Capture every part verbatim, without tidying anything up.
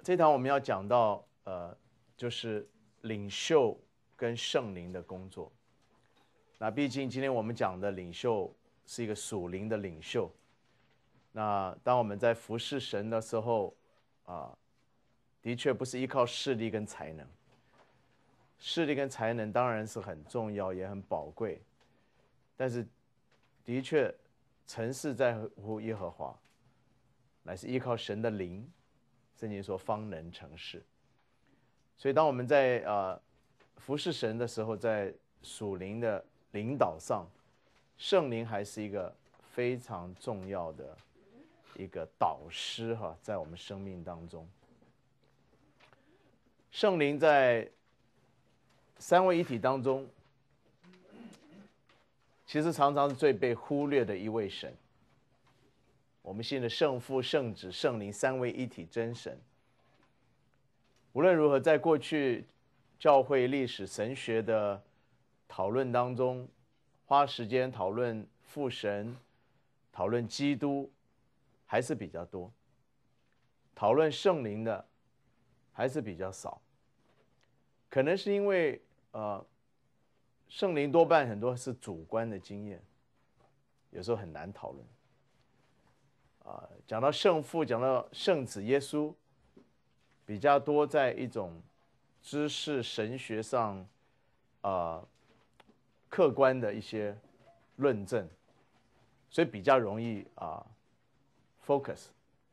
这堂我们要讲到呃，就是领袖跟圣灵的工作。那毕竟今天我们讲的领袖是一个属灵的领袖。那当我们在服侍神的时候，啊，的确不是依靠势力跟才能。势力跟才能当然是很重要，也很宝贵，但是的确，成事在乎耶和华，乃是依靠神的灵。圣经说方能成事。所以当我们在呃服侍神的时候，在属灵的领导上，圣灵还是一个非常重要的一个导师哈，在我们生命当中。圣灵在三位一体当中，其实常常是最被忽略的一位神。我们信的圣父、圣子、圣灵三位一体真神。无论如何，在过去教会历史神学的讨论当中，花时间讨论父神、讨论基督还是比较多，讨论圣灵的还是比较少。可能是因为呃，圣灵多半很多是主观的经验，有时候很难讨论。啊、呃，讲到圣父，讲到圣子耶稣，比较多在一种知识神学上，啊、呃，客观的一些论证，所以比较容易啊、呃、focus。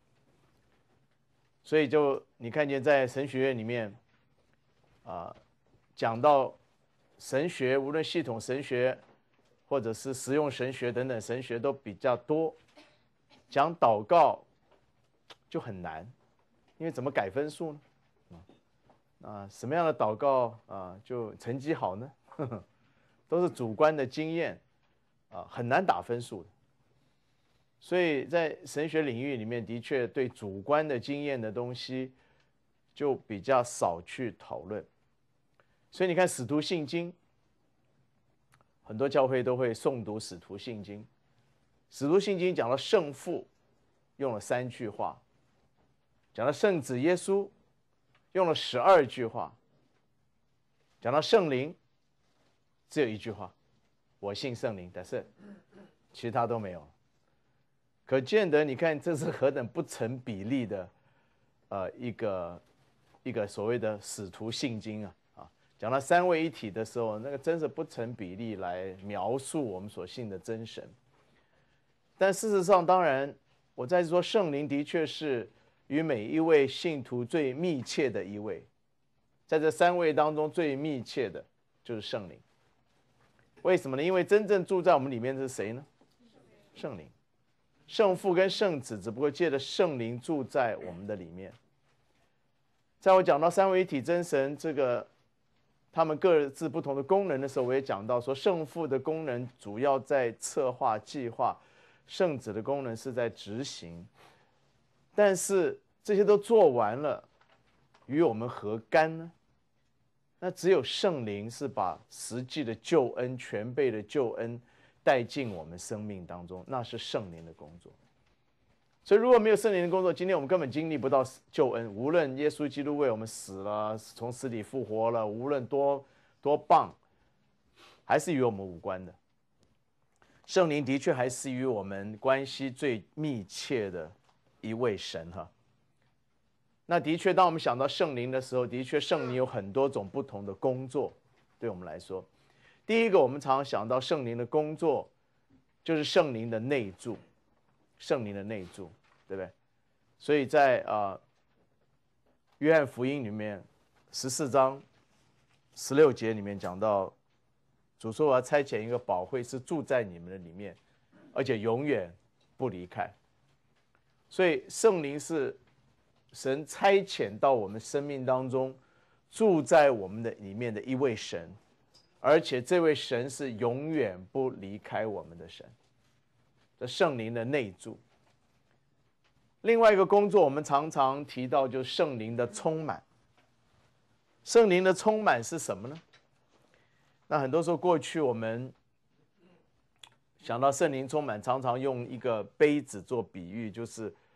所以就你看见在神学院里面，啊、呃，讲到神学，无论系统神学，或者是实用神学等等神学都比较多。讲祷告就很难，因为怎么改分数呢？啊，什么样的祷告啊就成绩好呢？呵呵，都是主观的经验啊，很难打分数的。所以在神学领域里面，的确对主观的经验的东西就比较少去讨论。所以你看使徒信经，很多教会都会诵读使徒信经。使徒信经讲到圣父，用了三句话；讲到圣子耶稣，用了十二句话；讲到圣灵，只有一句话：我信圣灵。但是其他都没有。可见得，你看这是何等不成比例的，呃，一个一个所谓的使徒信经啊啊！讲到三位一体的时候，那个真是不成比例来描述我们所信的真神。但事实上，当然，我在说圣灵的确是与每一位信徒最密切的一位，在这三位当中最密切的就是圣灵。为什么呢？因为真正住在我们里面的是谁呢？圣灵。圣父跟圣子只不过借着圣灵住在我们的里面。在我讲到三位一体真神这个他们各自不同的功能的时候，我也讲到说，圣父的功能主要在策划计划。圣子的功能是在执行，但是这些都做完了，与我们何干呢？那只有圣灵是把实际的救恩、全备的救恩带进我们生命当中，那是圣灵的工作。所以如果没有圣灵的工作，今天我们根本经历不到救恩。无论耶稣基督为我们死了，从死里复活了，无论多多棒，还是与我们无关的。圣灵的确还是与我们关系最密切的一位神哈。那的确，当我们想到圣灵的时候，的确圣灵有很多种不同的工作，对我们来说，第一个我们常常想到圣灵的工作，就是圣灵的内住，圣灵的内住，对不对？所以在啊、呃、约翰福音里面十四章十六节里面讲到。主说：“我要差遣一个保惠师住在你们的里面，而且永远不离开。”所以圣灵是神差遣到我们生命当中，住在我们的里面的一位神，而且这位神是永远不离开我们的神。这圣灵的内住。另外一个工作，我们常常提到，就是圣灵的充满。圣灵的充满是什么呢？那很多时候，过去我们想到圣灵充满，常常用一个杯子做比喻，就是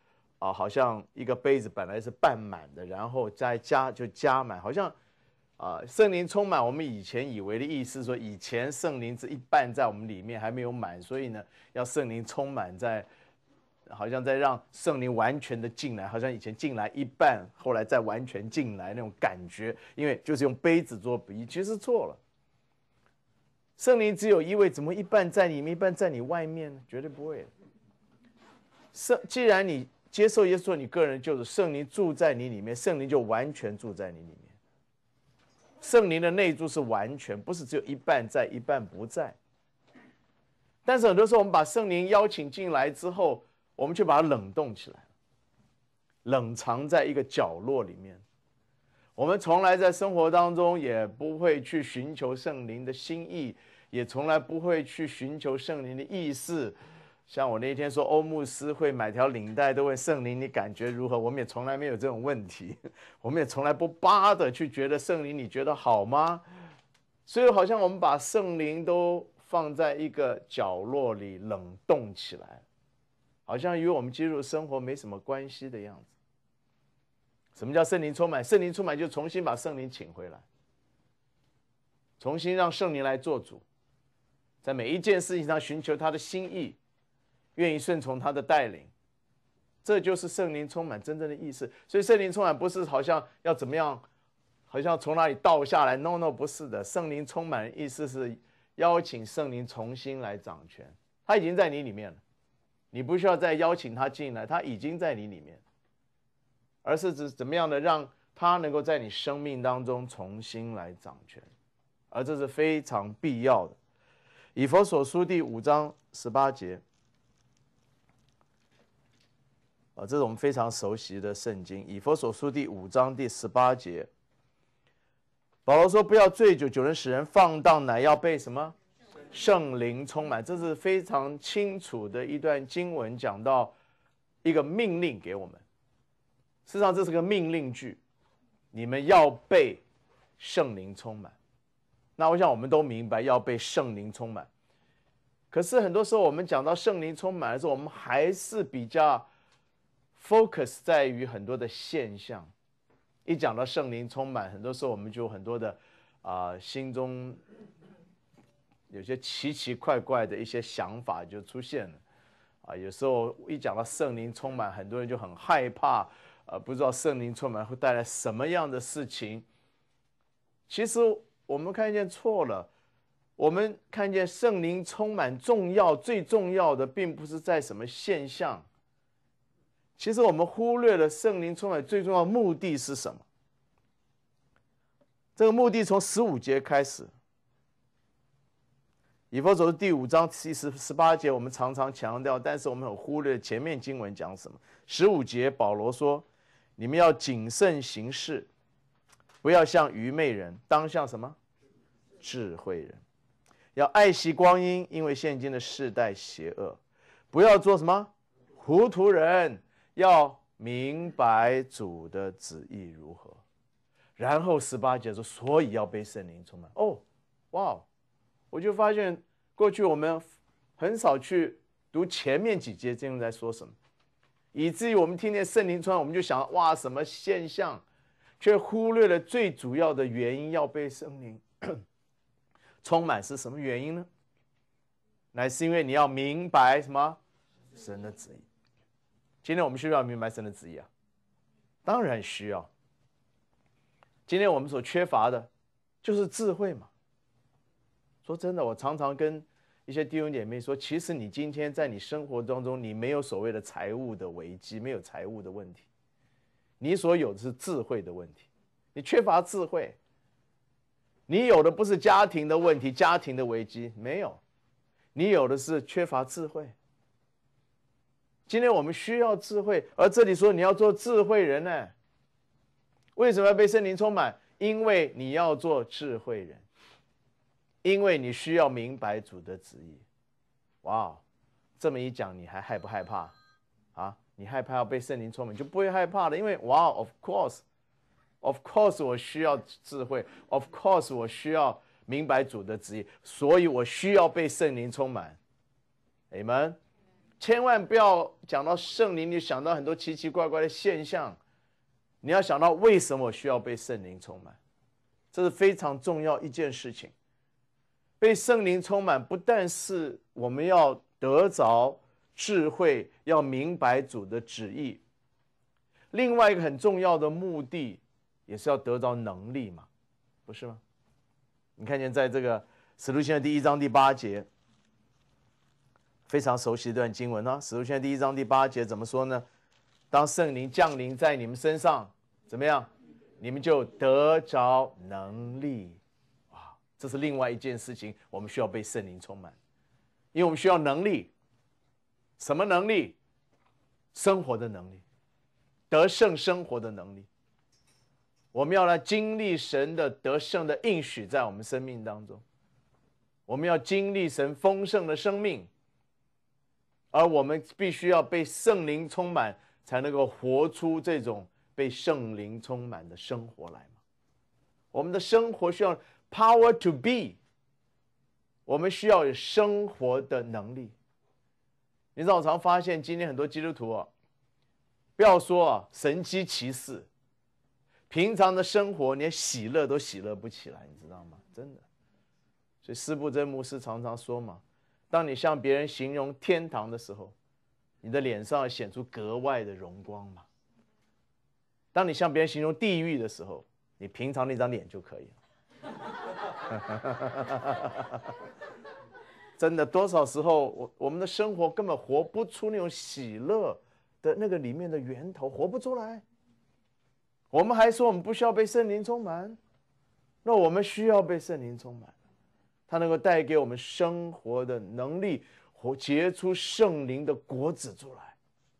啊，好像一个杯子本来是半满的，然后再加就加满，好像啊圣灵充满。我们以前以为的意思说，以前圣灵是一半在我们里面还没有满，所以呢要圣灵充满在。好像在让圣灵完全的进来，好像以前进来一半，后来再完全进来那种感觉，因为就是用杯子做比喻，其实错了。圣灵只有一位，怎么一半在里面，一半在你外面呢？绝对不会。圣，既然你接受耶稣做你个人救主，圣灵住在你里面，圣灵就完全住在你里面。圣灵的内住是完全，不是只有一半在，一半不在。但是很多时候我们把圣灵邀请进来之后，我们却把它冷冻起来，冷藏在一个角落里面。我们从来在生活当中也不会去寻求圣灵的心意，也从来不会去寻求圣灵的意思。像我那一天说欧牧师会买条领带都问圣灵你感觉如何，我们也从来没有这种问题，我们也从来不巴的去觉得圣灵你觉得好吗？所以好像我们把圣灵都放在一个角落里冷冻起来，好像与我们基督的生活没什么关系的样子。什么叫圣灵充满？圣灵充满就重新把圣灵请回来，重新让圣灵来做主，在每一件事情上寻求他的心意，愿意顺从他的带领，这就是圣灵充满真正的意思。所以圣灵充满不是好像要怎么样，好像从哪里倒下来 ，no no 不是的。圣灵充满的意思是邀请圣灵重新来掌权，他已经在你里面了。你不需要再邀请他进来，他已经在你里面，而是指怎么样的让他能够在你生命当中重新来掌权，而这是非常必要的。以弗所书第五章十八节，啊，这是我们非常熟悉的圣经。以弗所书第五章第十八节，保罗说：“不要醉酒，酒能使人放荡，乃要被什么？圣灵充满。”这是非常清楚的一段经文，讲到一个命令给我们。事实上，这是个命令句，你们要被圣灵充满。那我想我们都明白要被圣灵充满。可是很多时候我们讲到圣灵充满的时候，我们还是比较 focus 在于很多的现象。一讲到圣灵充满，很多时候我们就有很多的啊、呃、心中有些奇奇怪怪的一些想法就出现了啊。有时候一讲到圣灵充满，很多人就很害怕，呃，不知道圣灵充满会带来什么样的事情。其实我们看见错了，我们看见圣灵充满重要，最重要的并不是在什么现象。其实我们忽略了圣灵充满最重要的目的是什么？这个目的从十五节开始。以弗所书第五章第十八节，我们常常强调，但是我们很忽略前面经文讲什么。十五节保罗说：“你们要谨慎行事，不要像愚昧人，当像什么？智慧人。要爱惜光阴，因为现今的世代邪恶。不要做什么糊涂人，要明白主的旨意如何。”然后十八节说：“所以要被圣灵充满。”哦，哇！我就发现过去我们很少去读前面几节经文在说什么，以至于我们听见圣灵充满，我们就想哇什么现象，却忽略了最主要的原因。要被圣灵充满是什么原因呢？乃是因为你要明白什么？神的旨意。今天我们需要明白神的旨意啊，当然需要。今天我们所缺乏的就是智慧嘛。说真的，我常常跟一些弟兄姐妹说，其实你今天在你生活当中，你没有所谓的财务的危机，没有财务的问题，你所有的是智慧的问题。你缺乏智慧，你有的不是家庭的问题，家庭的危机没有，你有的是缺乏智慧。今天我们需要智慧，而这里说你要做智慧人呢？为什么要被圣灵充满？因为你要做智慧人。因为你需要明白主的旨意。哇，这么一讲，你还害不害怕啊？你害怕要被圣灵充满，就不会害怕了。因为哇 ，of course，of course， 我需要智慧 ，of course， 我需要明白主的旨意，所以我需要被圣灵充满。Amen。 千万不要讲到圣灵，你想到很多奇奇怪怪的现象。你要想到为什么我需要被圣灵充满，这是非常重要一件事情。被圣灵充满，不但是我们要得着智慧，要明白主的旨意，另外一个很重要的目的，也是要得着能力嘛，不是吗？你看见在这个使徒行传第一章第八节，非常熟悉一段经文啊。使徒行传第一章第八节怎么说呢？当圣灵降临在你们身上，怎么样？你们就得着能力。哇，这是另外一件事情，我们需要被圣灵充满，因为我们需要能力。什么能力？生活的能力，得胜生活的能力。我们要来经历神的得胜的应许在我们生命当中，我们要经历神丰盛的生命，而我们必须要被圣灵充满，才能够活出这种被圣灵充满的生活来嘛。我们的生活需要 power to be， 我们需要有生活的能力。你知道，我常发现今天很多基督徒啊，不要说啊神迹奇事，平常的生活连喜乐都喜乐不起来，你知道吗？真的。所以施布真牧师常常说嘛，当你向别人形容天堂的时候，你的脸上要显出格外的荣光嘛。当你向别人形容地狱的时候，你平常那张脸就可以了。真的，多少时候我我们的生活根本活不出那种喜乐的那个里面的源头，活不出来。我们还说我们不需要被圣灵充满，那我们需要被圣灵充满，它能够带给我们生活的能力，活结出圣灵的果子出来。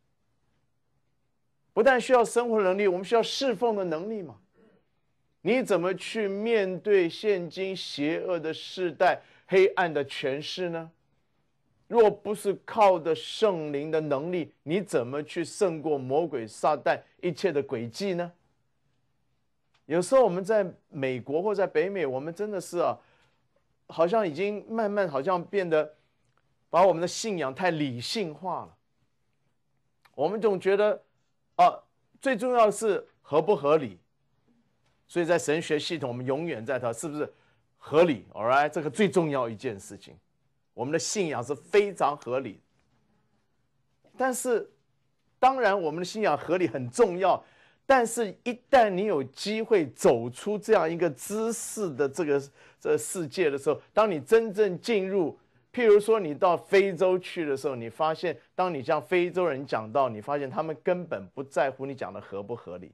不但需要生活能力，我们需要侍奉的能力嘛。你怎么去面对现今邪恶的世代、黑暗的权势呢？若不是靠着圣灵的能力，你怎么去胜过魔鬼撒旦一切的诡计呢？有时候我们在美国或在北美，我们真的是啊，好像已经慢慢好像变得把我们的信仰太理性化了。我们总觉得啊，最重要的是合不合理。所以在神学系统，我们永远在谈是不是合理 ，all right， 这个最重要一件事情。我们的信仰是非常合理，但是当然我们的信仰合理很重要，但是一旦你有机会走出这样一个知识的这个这个世界的时候，当你真正进入，譬如说你到非洲去的时候，你发现当你向非洲人讲到，你发现他们根本不在乎你讲的合不合理，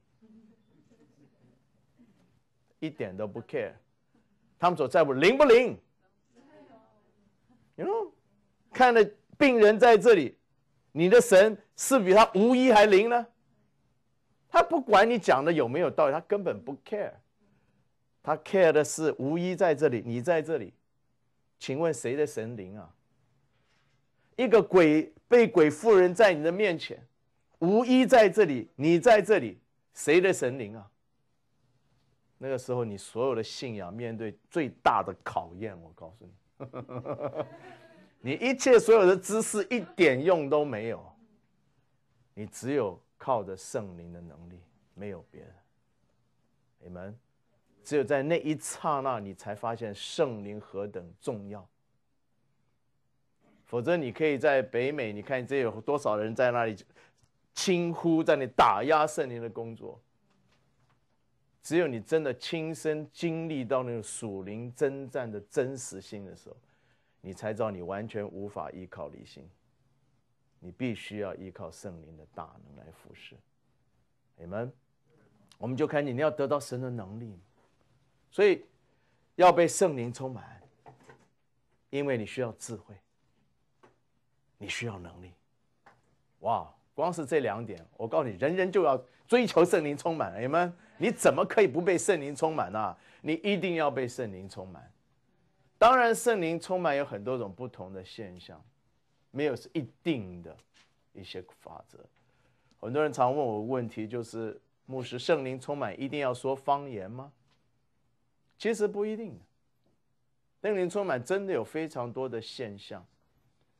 一点都不 care， 他们所在乎灵不灵。You know， 看了病人在这里，你的神是比他无医还灵呢？他不管你讲的有没有道理，他根本不 care， 他 care 的是无医在这里，你在这里，请问谁的神灵啊？一个鬼被鬼附人在你的面前，无医在这里，你在这里，谁的神灵啊？那个时候你所有的信仰面对最大的考验，我告诉你。你一切所有的知识一点用都没有，你只有靠着圣灵的能力，没有别的。你们只有在那一刹那，你才发现圣灵何等重要。否则你可以在北美，你看这有多少人在那里轻忽，在那里打压圣灵的工作。只有你真的亲身经历到那种属灵征战的真实性的时候，你才知道你完全无法依靠理性，你必须要依靠圣灵的大能来服侍。你们，我们就看见你要得到神的能力，所以要被圣灵充满，因为你需要智慧，你需要能力。哇，光是这两点，我告诉你，人人就要追求圣灵充满。你们，你怎么可以不被圣灵充满呢？你一定要被圣灵充满。当然，圣灵充满有很多种不同的现象，没有是一定的一些法则。很多人常问我问题，就是牧师，圣灵充满一定要说方言吗？其实不一定。圣灵充满真的有非常多的现象，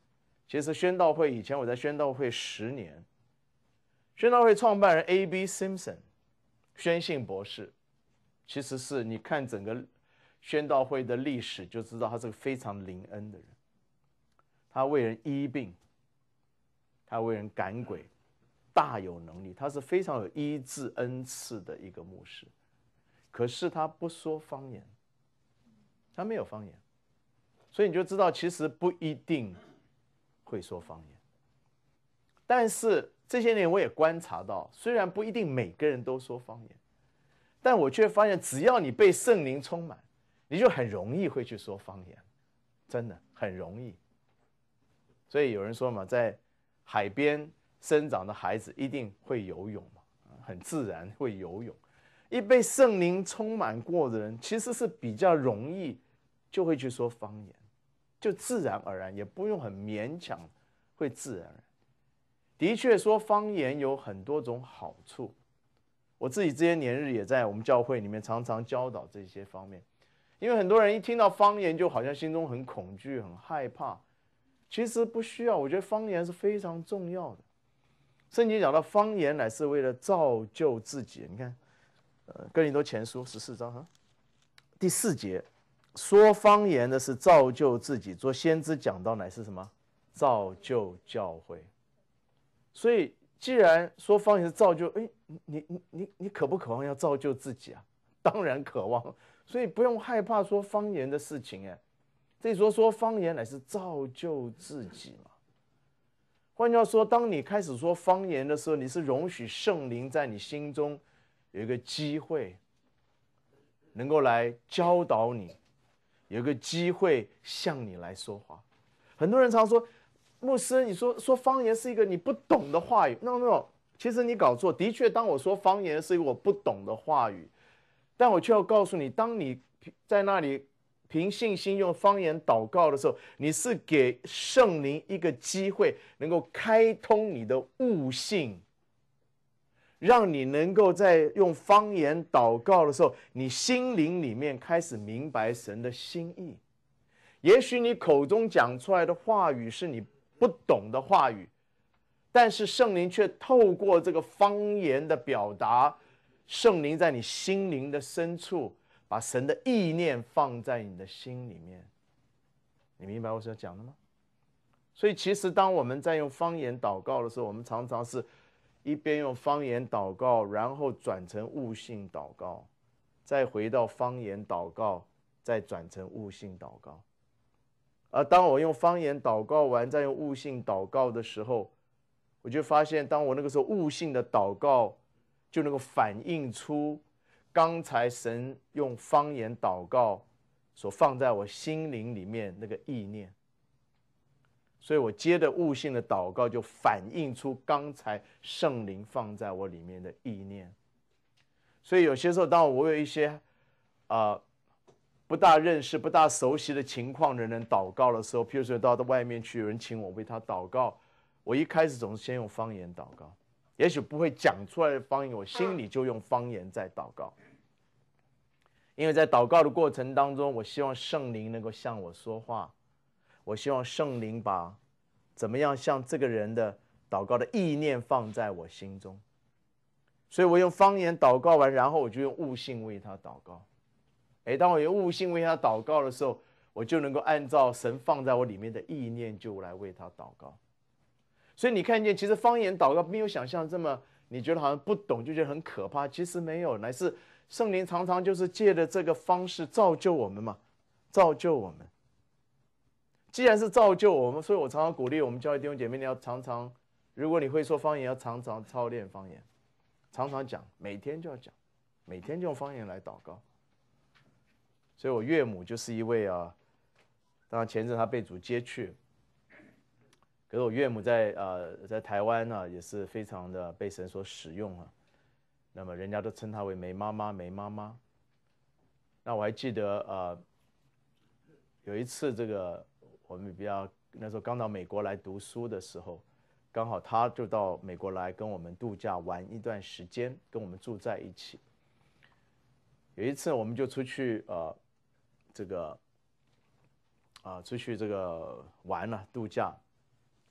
其实宣道会以前我在宣道会十年，宣道会创办人 A B Simpson 宣信博士，其实是你看整个宣道会的历史就知道他是个非常灵恩的人，他为人医病，他为人赶鬼，大有能力，他是非常有医治恩赐的一个牧师。可是他不说方言，他没有方言，所以你就知道其实不一定会说方言。但是这些年我也观察到，虽然不一定每个人都说方言，但我却发现只要你被圣灵充满，你就很容易会去说方言，真的很容易。所以有人说嘛，在海边生长的孩子一定会游泳嘛，很自然会游泳。一被圣灵充满过的人，其实是比较容易就会去说方言，就自然而然，也不用很勉强，会自然而然。的确说方言有很多种好处，我自己这些年日也在我们教会里面常常教导这些方面。因为很多人一听到方言就好像心中很恐惧很害怕，其实不需要，我觉得方言是非常重要的。圣经讲到方言乃是为了造就自己，你看呃，哥林多前书十四章哈，第四节，说方言的是造就自己，做先知讲道乃是什么？造就教会。所以既然说方言是造就，哎，你你你你渴不渴望要造就自己啊？当然渴望，所以不用害怕说方言的事情哎。这里说说方言乃是造就自己嘛。换句话说，当你开始说方言的时候，你是容许圣灵在你心中有一个机会，能够来教导你，有一个机会向你来说话。很多人常说，牧师，你说说方言是一个你不懂的话语。no no， 其实你搞错。的确，当我说方言是一个我不懂的话语，但我却要告诉你，当你在那里凭信心用方言祷告的时候，你是给圣灵一个机会，能够开通你的悟性，让你能够在用方言祷告的时候，你心灵里面开始明白神的心意。也许你口中讲出来的话语是你不懂的话语，但是圣灵却透过这个方言的表达，圣灵在你心灵的深处把神的意念放在你的心里面。你明白我所讲的吗？所以其实当我们在用方言祷告的时候，我们常常是一边用方言祷告，然后转成悟性祷告，再回到方言祷告，再转成悟性祷告。而当我用方言祷告完，再用悟性祷告的时候，我就发现，当我那个时候悟性的祷告，就能够反映出刚才神用方言祷告所放在我心灵里面那个意念。所以我接着悟性的祷告，就反映出刚才圣灵放在我里面的意念。所以有些时候，当我有一些啊、呃、不大认识、不大熟悉的情况的人祷告的时候，譬如说到到外面去，有人请我为他祷告，我一开始总是先用方言祷告，也许不会讲出来的方言，我心里就用方言在祷告。因为在祷告的过程当中，我希望圣灵能够向我说话，我希望圣灵把怎么样像这个人的祷告的意念放在我心中，所以我用方言祷告完，然后我就用悟性为他祷告。诶，当我用悟性为他祷告的时候，我就能够按照神放在我里面的意念，就来为他祷告。所以你看见，其实方言祷告没有想象这么，你觉得好像不懂就觉得很可怕，其实没有，乃是圣灵常常就是借着这个方式造就我们嘛，造就我们。既然是造就我们，所以我常常鼓励我们教会弟兄姐妹，你要常常，如果你会说方言，要常常操练方言，常常讲，每天就要讲，每天就用方言来祷告。所以我岳母就是一位啊，当然前阵他被主接去，可是我岳母在呃在台湾呢、啊、也是非常的被神所使用啊。那么人家都称她为梅妈妈，梅妈妈。那我还记得呃有一次这个我们比较那时候刚到美国来读书的时候，刚好她就到美国来跟我们度假玩一段时间，跟我们住在一起。有一次我们就出去呃。这个啊，出去这个玩了、啊、度假，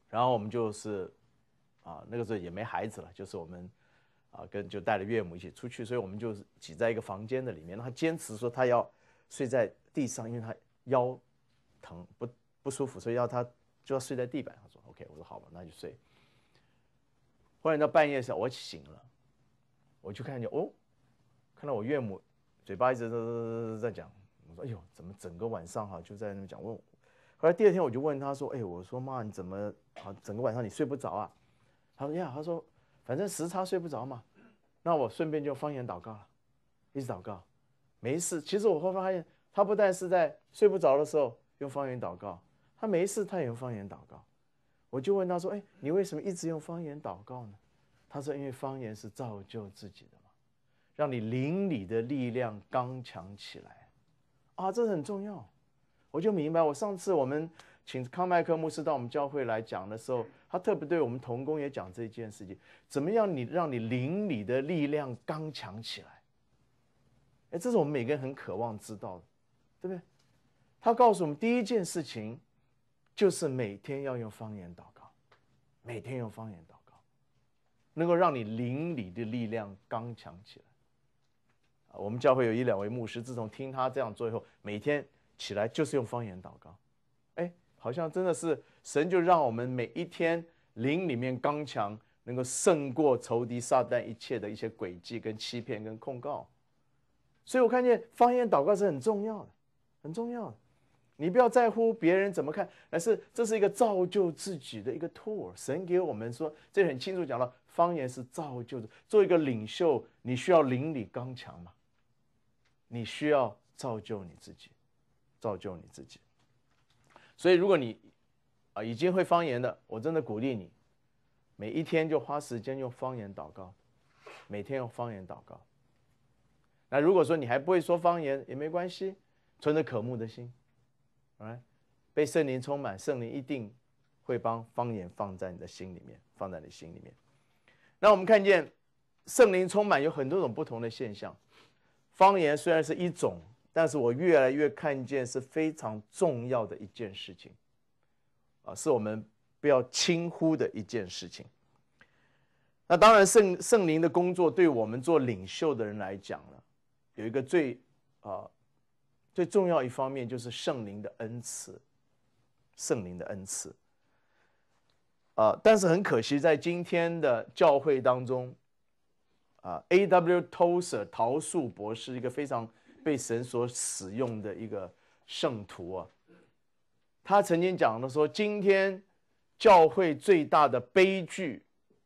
然后我们就是啊，那个时候也没孩子了，就是我们啊跟就带着岳母一起出去，所以我们就挤在一个房间的里面。他坚持说他要睡在地上，因为他腰疼不不舒服，所以要他就要睡在地板。他说 OK， 我说好吧，那就睡。忽然到半夜的时候，我醒了，我就看见哦，看到我岳母嘴巴一直在讲，我说哎呦，怎么整个晚上哈就在那讲？我后来第二天我就问他说，哎，我说妈，你怎么啊整个晚上你睡不着啊？他说呀，他说反正时差睡不着嘛，那我顺便就方言祷告了，一直祷告，没事。其实我会发现，他不但是在睡不着的时候用方言祷告，他没事他也用方言祷告。我就问他说，哎，你为什么一直用方言祷告呢？他说，因为方言是造就自己的嘛，让你灵里的力量刚强起来啊，这很重要。我就明白，我上次我们请康麦克牧师到我们教会来讲的时候，他特别对我们同工也讲这件事情，怎么样你让你灵里的力量刚强起来？哎，这是我们每个人很渴望知道的，对不对？他告诉我们第一件事情就是每天要用方言祷告，每天用方言祷告，能够让你灵里的力量刚强起来。我们教会有一两位牧师，自从听他这样做以后，每天起来就是用方言祷告，哎，好像真的是神就让我们每一天灵里面刚强，能够胜过仇敌撒旦一切的一些诡计跟欺骗跟控告。所以我看见方言祷告是很重要的，很重要的。你不要在乎别人怎么看，而是这是一个造就自己的一个 tool。神给我们说，这很清楚讲到，方言是造就的。做一个领袖，你需要灵里刚强嘛？你需要造就你自己，造就你自己。所以，如果你啊已经会方言的，我真的鼓励你，每一天就花时间用方言祷告，每天用方言祷告。那如果说你还不会说方言也没关系，存着渴慕的心，来被圣灵充满，圣灵一定会帮方言放在你的心里面，放在你心里面。那我们看见圣灵充满有很多种不同的现象。方言虽然是一种，但是我越来越看见是非常重要的一件事情，啊，是我们不要轻忽的一件事情。那当然圣，圣灵的工作对我们做领袖的人来讲呢，有一个最啊最重要一方面就是圣灵的恩赐，圣灵的恩赐。啊，但是很可惜，在今天的教会当中。啊 ，A W Tozer 陶素博士，一个非常被神所使用的一个圣徒啊，他曾经讲的说，今天教会最大的悲剧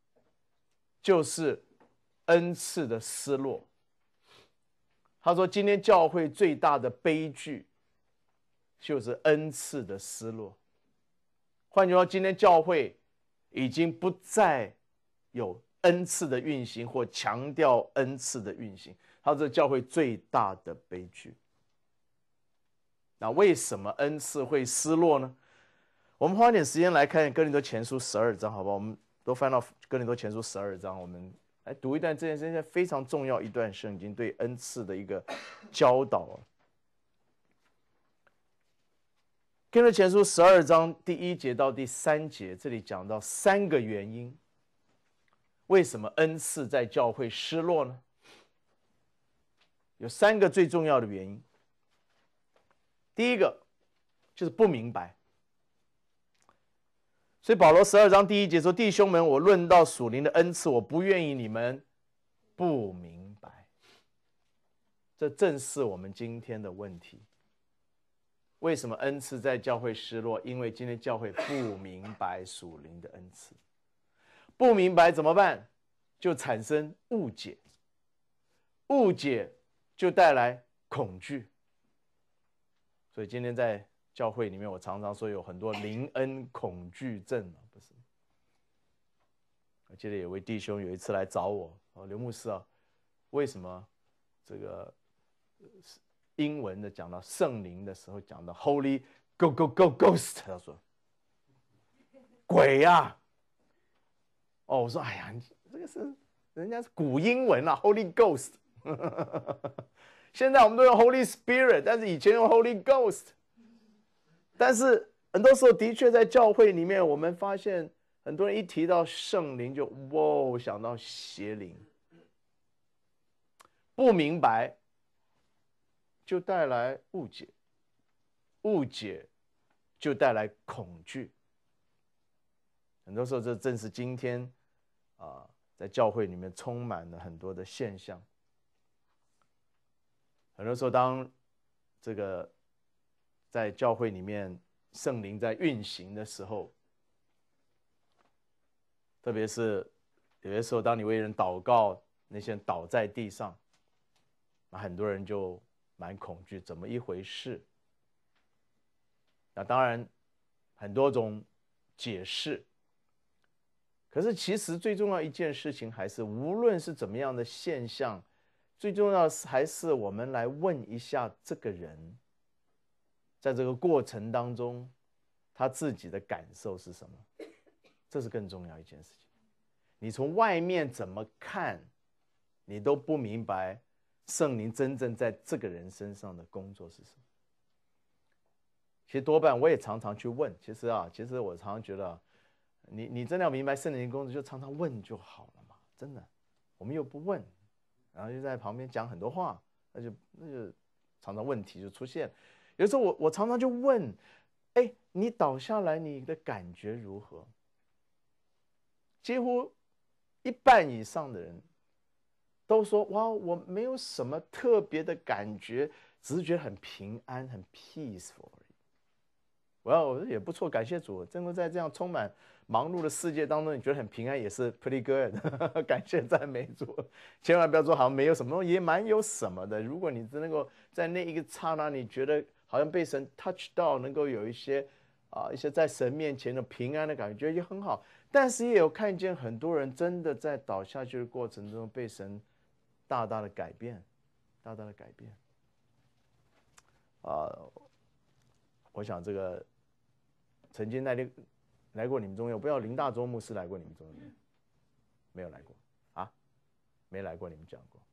就是恩赐的失落。他说，今天教会最大的悲剧就是恩赐的失落。换句话说，今天教会已经不再有恩赐的运行，或强调恩赐的运行，它是教会最大的悲剧。那为什么恩赐会失落呢？我们花点时间来看哥林多前书十二章，好不好？我们都翻到哥林多前书十二章，我们来读一段这件事情非常重要一段圣经对恩赐的一个教导。哥林多前书十二章第一节到第三节，这里讲到三个原因。为什么恩赐在教会失落呢？有三个最重要的原因。第一个就是不明白。所以保罗十二章第一节说：“弟兄们，我论到属灵的恩赐，我不愿意你们不明白。”这正是我们今天的问题。为什么恩赐在教会失落？因为今天教会不明白属灵的恩赐。不明白怎么办？就产生误解，误解就带来恐惧。所以今天在教会里面，我常常说有很多灵恩恐惧症嘛，不是？我记得有位弟兄有一次来找我，哦，刘牧师啊，为什么这个英文的讲到圣灵的时候，讲到 Holy Go Go Go Ghost， 他说鬼呀、啊！哦，我说，哎呀，这个是人家是古英文啊 ，Holy Ghost 。现在我们都用 Holy Spirit， 但是以前用 Holy Ghost。但是很多时候的确在教会里面，我们发现很多人一提到圣灵就哇想到邪灵，不明白就带来误解，误解就带来恐惧。很多时候这正是今天啊、呃，在教会里面充满了很多的现象。很多时候当这个在教会里面圣灵在运行的时候，特别是有些时候当你为人祷告，那些人倒在地上，那很多人就蛮恐惧，怎么一回事？那当然很多种解释，可是其实最重要一件事情还是，无论是怎么样的现象，最重要的还是我们来问一下这个人，在这个过程当中他自己的感受是什么，这是更重要一件事情。你从外面怎么看，你都不明白圣灵真正在这个人身上的工作是什么。其实多半我也常常去问，其实啊，其实我常常觉得，你你真的要明白圣灵的工作，就常常问就好了嘛，真的。我们又不问，然后就在旁边讲很多话，那就那就常常问题就出现。有时候我我常常就问，哎，你倒下来你的感觉如何？几乎一半以上的人都说，哇，我没有什么特别的感觉，只是觉得很平安，很 peaceful 而已。哇，我说也不错，感谢主，真的在这样充满忙碌的世界当中，你觉得很平安，也是 pretty good 。感谢赞美主，千万不要说好像没有什么，也蛮有什么的。如果你能够在那一个刹那，你觉得好像被神 touch 到，能够有一些啊一些在神面前的平安的感觉，也很好。但是也有看见很多人真的在倒下去的过程中被神大大的改变，大大的改变。啊、呃，我想这个曾经来来过你们中间，我不知道林大洲牧师来过你们中间，没有来过啊？没来过，你们讲过。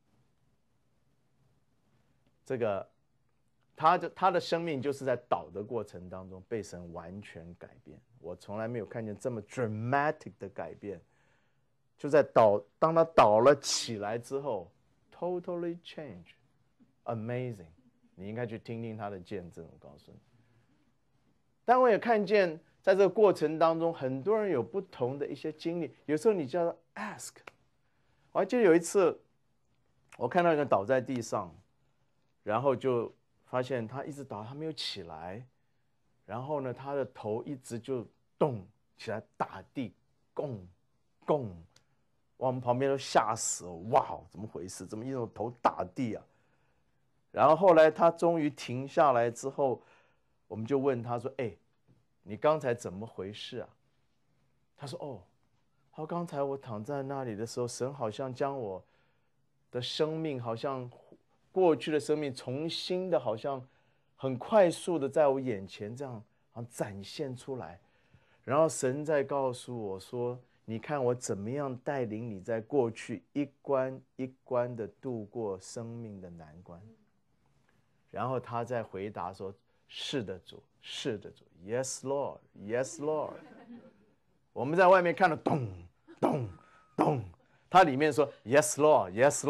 这个他的他的生命就是在倒的过程当中被神完全改变。我从来没有看见这么 dramatic 的改变，就在倒，当他倒了起来之后 ，totally change， amazing。你应该去听听他的见证，我告诉你。但我也看见，在这个过程当中，很多人有不同的一些经历。有时候你就要 ask。我还记得有一次，我看到一个倒在地上，然后就发现他一直倒，他没有起来。然后呢，他的头一直就动起来打地，拱拱，哇，我们旁边都吓死了，哇，怎么回事？怎么一种头打地啊？然后后来他终于停下来之后，我们就问他说：“哎，你刚才怎么回事啊？”他说：“哦，他刚才我躺在那里的时候，神好像将我的生命，好像过去的生命，重新的，好像。”很快速的在我眼前这样展现出来，然后神在告诉我说：“你看我怎么样带领你在过去一关一关的度过生命的难关。”然后他在回答说：“是的，主，是的，主 ，Yes Lord, Yes Lord。”我们在外面看到咚咚咚，他里面说 ：“Yes Lord, Yes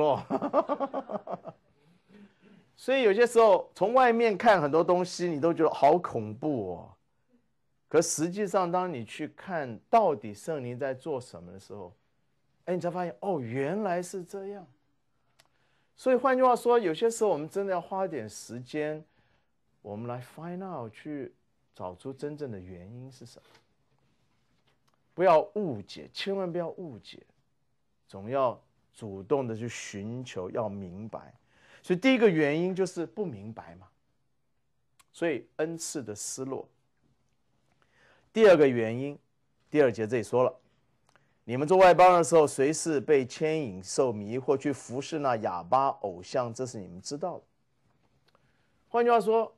Lord。”所以有些时候从外面看很多东西，你都觉得好恐怖哦。可实际上，当你去看到底圣灵在做什么的时候，哎，你才发现哦，原来是这样。所以换句话说，有些时候我们真的要花点时间，我们来 find out， 去找出真正的原因是什么。不要误解，千万不要误解，总要主动的去寻求，要明白。所以第一个原因就是不明白嘛，所以恩赐的失落。第二个原因，第二节这里说了，你们做外邦的时候，随时被牵引、受迷惑，去服侍那哑巴偶像，这是你们知道的。换句话说，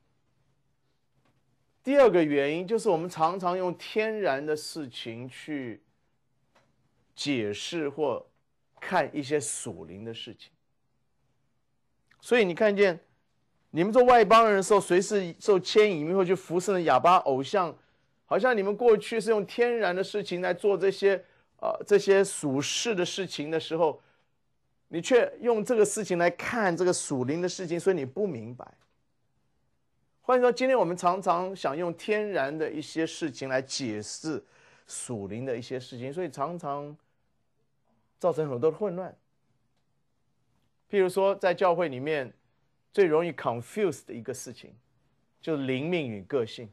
第二个原因就是我们常常用天然的事情去解释或看一些属灵的事情。所以你看见你们做外邦人的时候，随时受牵引，你们会去服侍哑巴偶像，好像你们过去是用天然的事情来做这些呃这些属世的事情的时候，你却用这个事情来看这个属灵的事情，所以你不明白。换句话说，今天我们常常想用天然的一些事情来解释属灵的一些事情，所以常常造成很多的混乱。譬如说，在教会里面最容易 confuse 的一个事情，就是灵命与个性。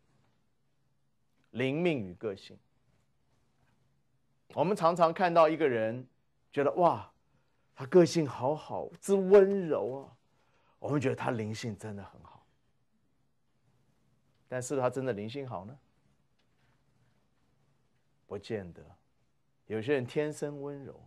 灵命与个性，我们常常看到一个人，觉得哇，他个性好好，之温柔啊，我们觉得他灵性真的很好。但是他真的灵性好呢？不见得。有些人天生温柔，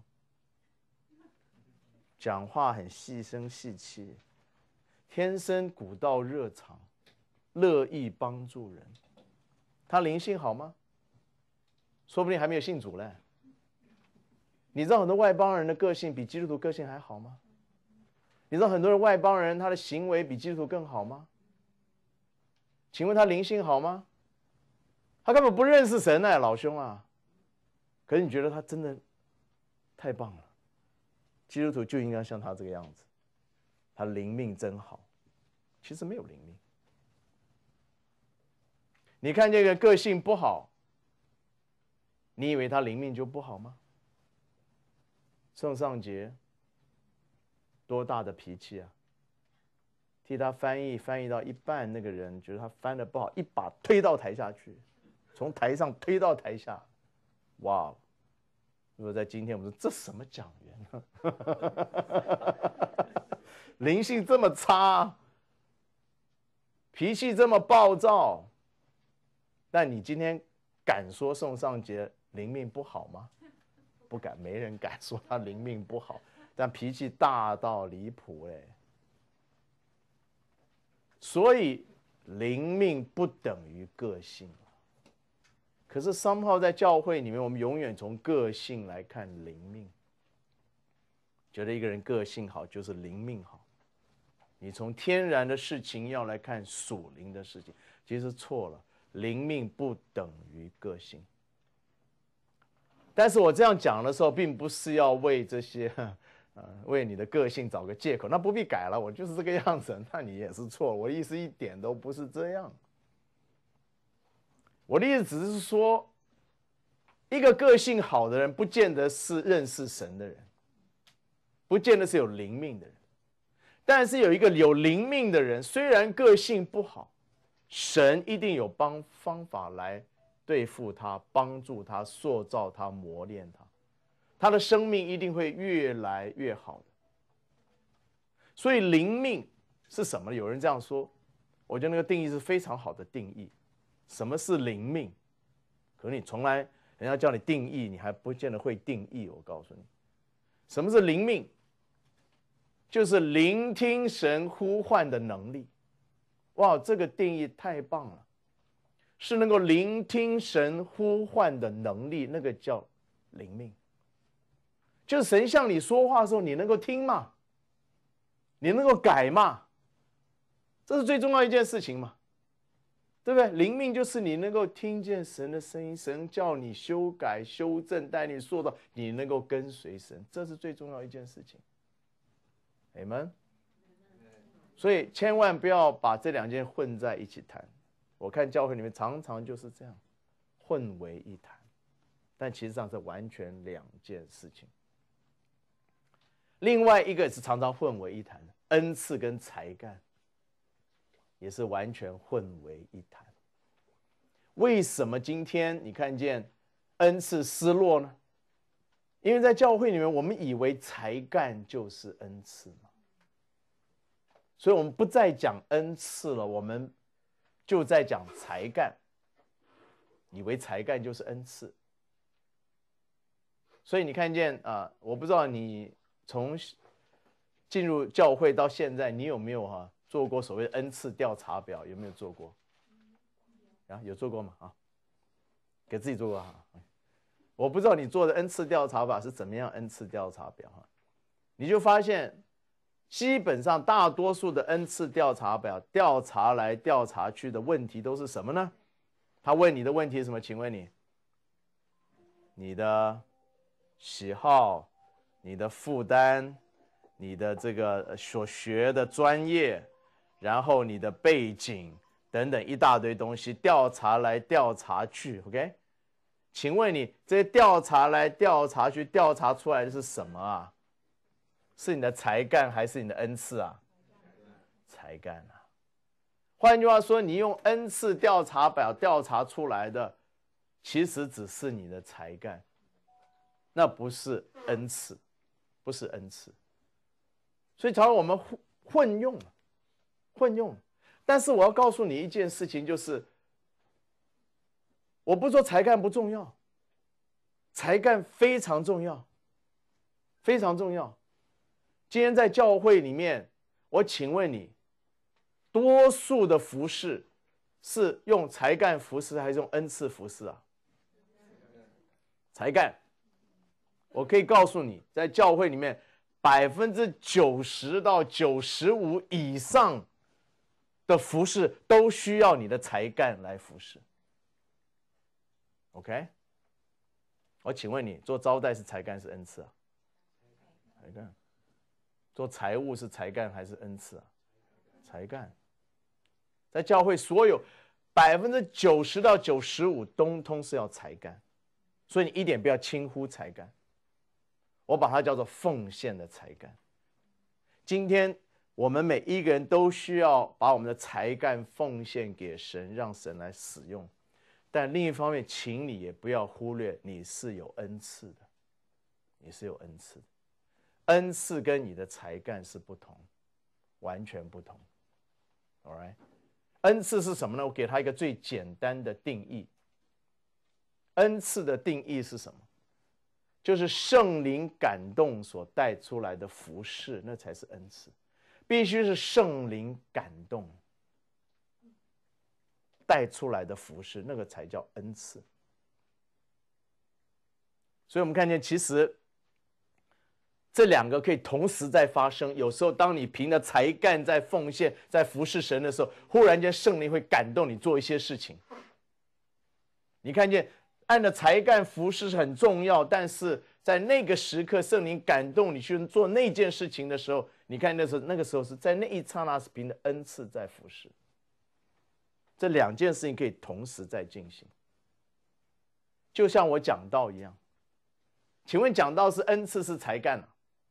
讲话很细声细气，天生古道热肠，乐意帮助人。他灵性好吗？说不定还没有信主嘞。你知道很多外邦人的个性比基督徒个性还好吗？你知道很多人外邦人他的行为比基督徒更好吗？请问他灵性好吗？他根本不认识神啊，老兄啊！可是你觉得他真的太棒了，基督徒就应该像他这个样子，他灵命真好。其实没有灵命。你看这个个性不好，你以为他灵命就不好吗？宋尚杰多大的脾气啊！替他翻译翻译到一半，那个人觉得他翻得不好，一把推到台下去，从台上推到台下。哇！如果在今天，我们说这什么讲员呢？灵性这么差，脾气这么暴躁。但你今天敢说宋尚杰灵命不好吗？不敢，没人敢说他灵命不好，但脾气大到离谱哎。所以灵命不等于个性。可是 somehow 在教会里面，我们永远从个性来看灵命，觉得一个人个性好就是灵命好。你从天然的事情要来看属灵的事情，其实错了。灵命不等于个性。但是我这样讲的时候，并不是要为这些，呃，为你的个性找个借口，那不必改了，我就是这个样子，那你也是错。我的意思一点都不是这样。我的意思只是说，一个个性好的人，不见得是认识神的人，不见得是有灵命的人。但是有一个有灵命的人，虽然个性不好，神一定有帮方法来对付他，帮助他，塑造他，磨练他，他的生命一定会越来越好的。所以灵命是什么？有人这样说，我觉得那个定义是非常好的定义。什么是灵命？可是你从来人家叫你定义，你还不见得会定义。我告诉你，什么是灵命？就是聆听神呼唤的能力。哇，这个定义太棒了，是能够聆听神呼唤的能力，那个叫灵命。就是神向你说话的时候，你能够听吗？你能够改吗？这是最重要一件事情嘛，对不对？灵命就是你能够听见神的声音，神叫你修改、修正、带你塑造，你能够跟随神，这是最重要一件事情。Amen。所以千万不要把这两件混在一起谈。我看教会里面常常就是这样，混为一谈，但其实上是完全两件事情。另外一个是常常混为一谈的，恩赐跟才干也是完全混为一谈。为什么今天你看见恩赐失落呢？因为在教会里面，我们以为才干就是恩赐嘛，所以我们不再讲恩赐了，我们就在讲才干，以为才干就是恩赐。所以你看见啊、呃，我不知道你从进入教会到现在，你有没有哈、啊、做过所谓的恩赐调查表？有没有做过？啊，有做过吗？啊，给自己做过哈。我不知道你做的恩赐调查表是怎么样恩赐调查表哈，你就发现， 基本上大多数的恩赐调查表调查来调查去的问题都是什么呢？他问你的问题是什么？请问你，你的喜好、你的负担、你的这个所学的专业，然后你的背景等等一大堆东西，调查来调查去 ，OK？ 请问你这些调查来调查去，调查出来的是什么啊？是你的才干还是你的恩赐啊？才干啊。换句话说，你用恩赐调查表调查出来的，其实只是你的才干，那不是恩赐，不是恩赐。所以常常我们混用了，混用了。但是我要告诉你一件事情，就是我不说才干不重要，才干非常重要，非常重要。今天在教会里面，我请问你，多数的服事是用才干服事还是用恩赐服事啊？才干。我可以告诉你，在教会里面，百分之九十到九十五以上的服事都需要你的才干来服事。OK？ 我请问你，做招待是才干是恩赐啊？才干。做财务是才干还是恩赐啊？才干。在教会所有百分之九十到九十五，通通是要才干，所以你一点不要轻忽才干。我把它叫做奉献的才干。今天我们每一个人都需要把我们的才干奉献给神，让神来使用。但另一方面，请你也不要忽略，你是有恩赐的，你是有恩赐的。恩赐跟你的才干是不同，完全不同。All right？ 恩赐是什么呢？我给他一个最简单的定义。恩赐的定义是什么？就是圣灵感动所带出来的服事，那才是恩赐。必须是圣灵感动带出来的服事，那个才叫恩赐。所以我们看见，其实这两个可以同时在发生。有时候当你凭着才干在奉献在服侍神的时候，忽然间圣灵会感动你做一些事情。你看见按照才干服侍是很重要，但是在那个时刻圣灵感动你去做那件事情的时候，你看那时候那个时候是在那一刹那是凭着恩赐在服侍。这两件事情可以同时在进行，就像我讲道一样。请问讲道是恩赐是才干啊？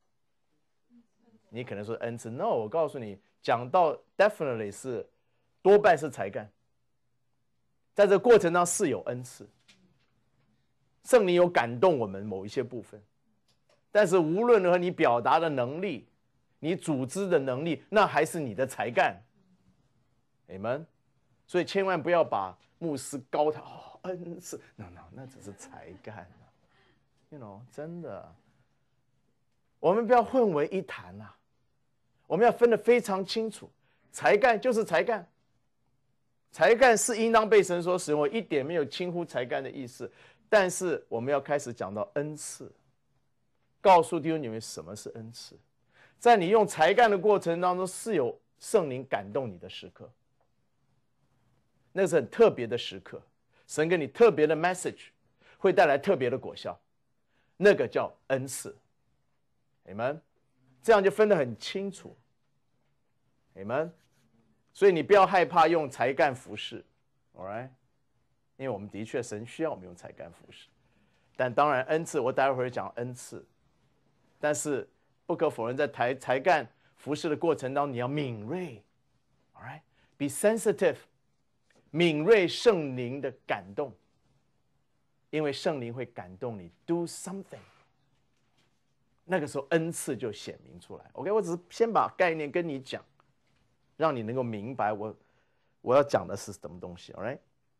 你可能说恩赐 ，no， 我告诉你，讲道 definitely 是多半是才干，在这过程当中是有恩赐，圣灵有感动我们某一些部分，但是无论如何，你表达的能力，你组织的能力，那还是你的才干。Amen。所以千万不要把牧师高抬哦，恩赐 ，no no， 那只是才干啊 ，you know， 真的，我们不要混为一谈啊。我们要分得非常清楚，才干就是才干，才干是应当被神所使用，我一点没有轻忽才干的意思。但是我们要开始讲到恩赐，告诉弟兄姐妹什么是恩赐。在你用才干的过程当中，是有圣灵感动你的时刻，那是很特别的时刻，神给你特别的 message， 会带来特别的果效，那个叫恩赐。Amen。这样就分得很清楚。Amen。所以你不要害怕用才干服事 ，all right？ 因为我们的确神需要我们用才干服事，但当然恩赐，我待会儿讲恩赐，但是不可否认，在才才干服事的过程当中，你要敏锐 ，all right？Be sensitive， 敏锐圣灵的感动，因为圣灵会感动你 ，do something。那个时候恩赐就显明出来。OK， 我只是先把概念跟你讲，让你能够明白我我要讲的是什么东西。All right。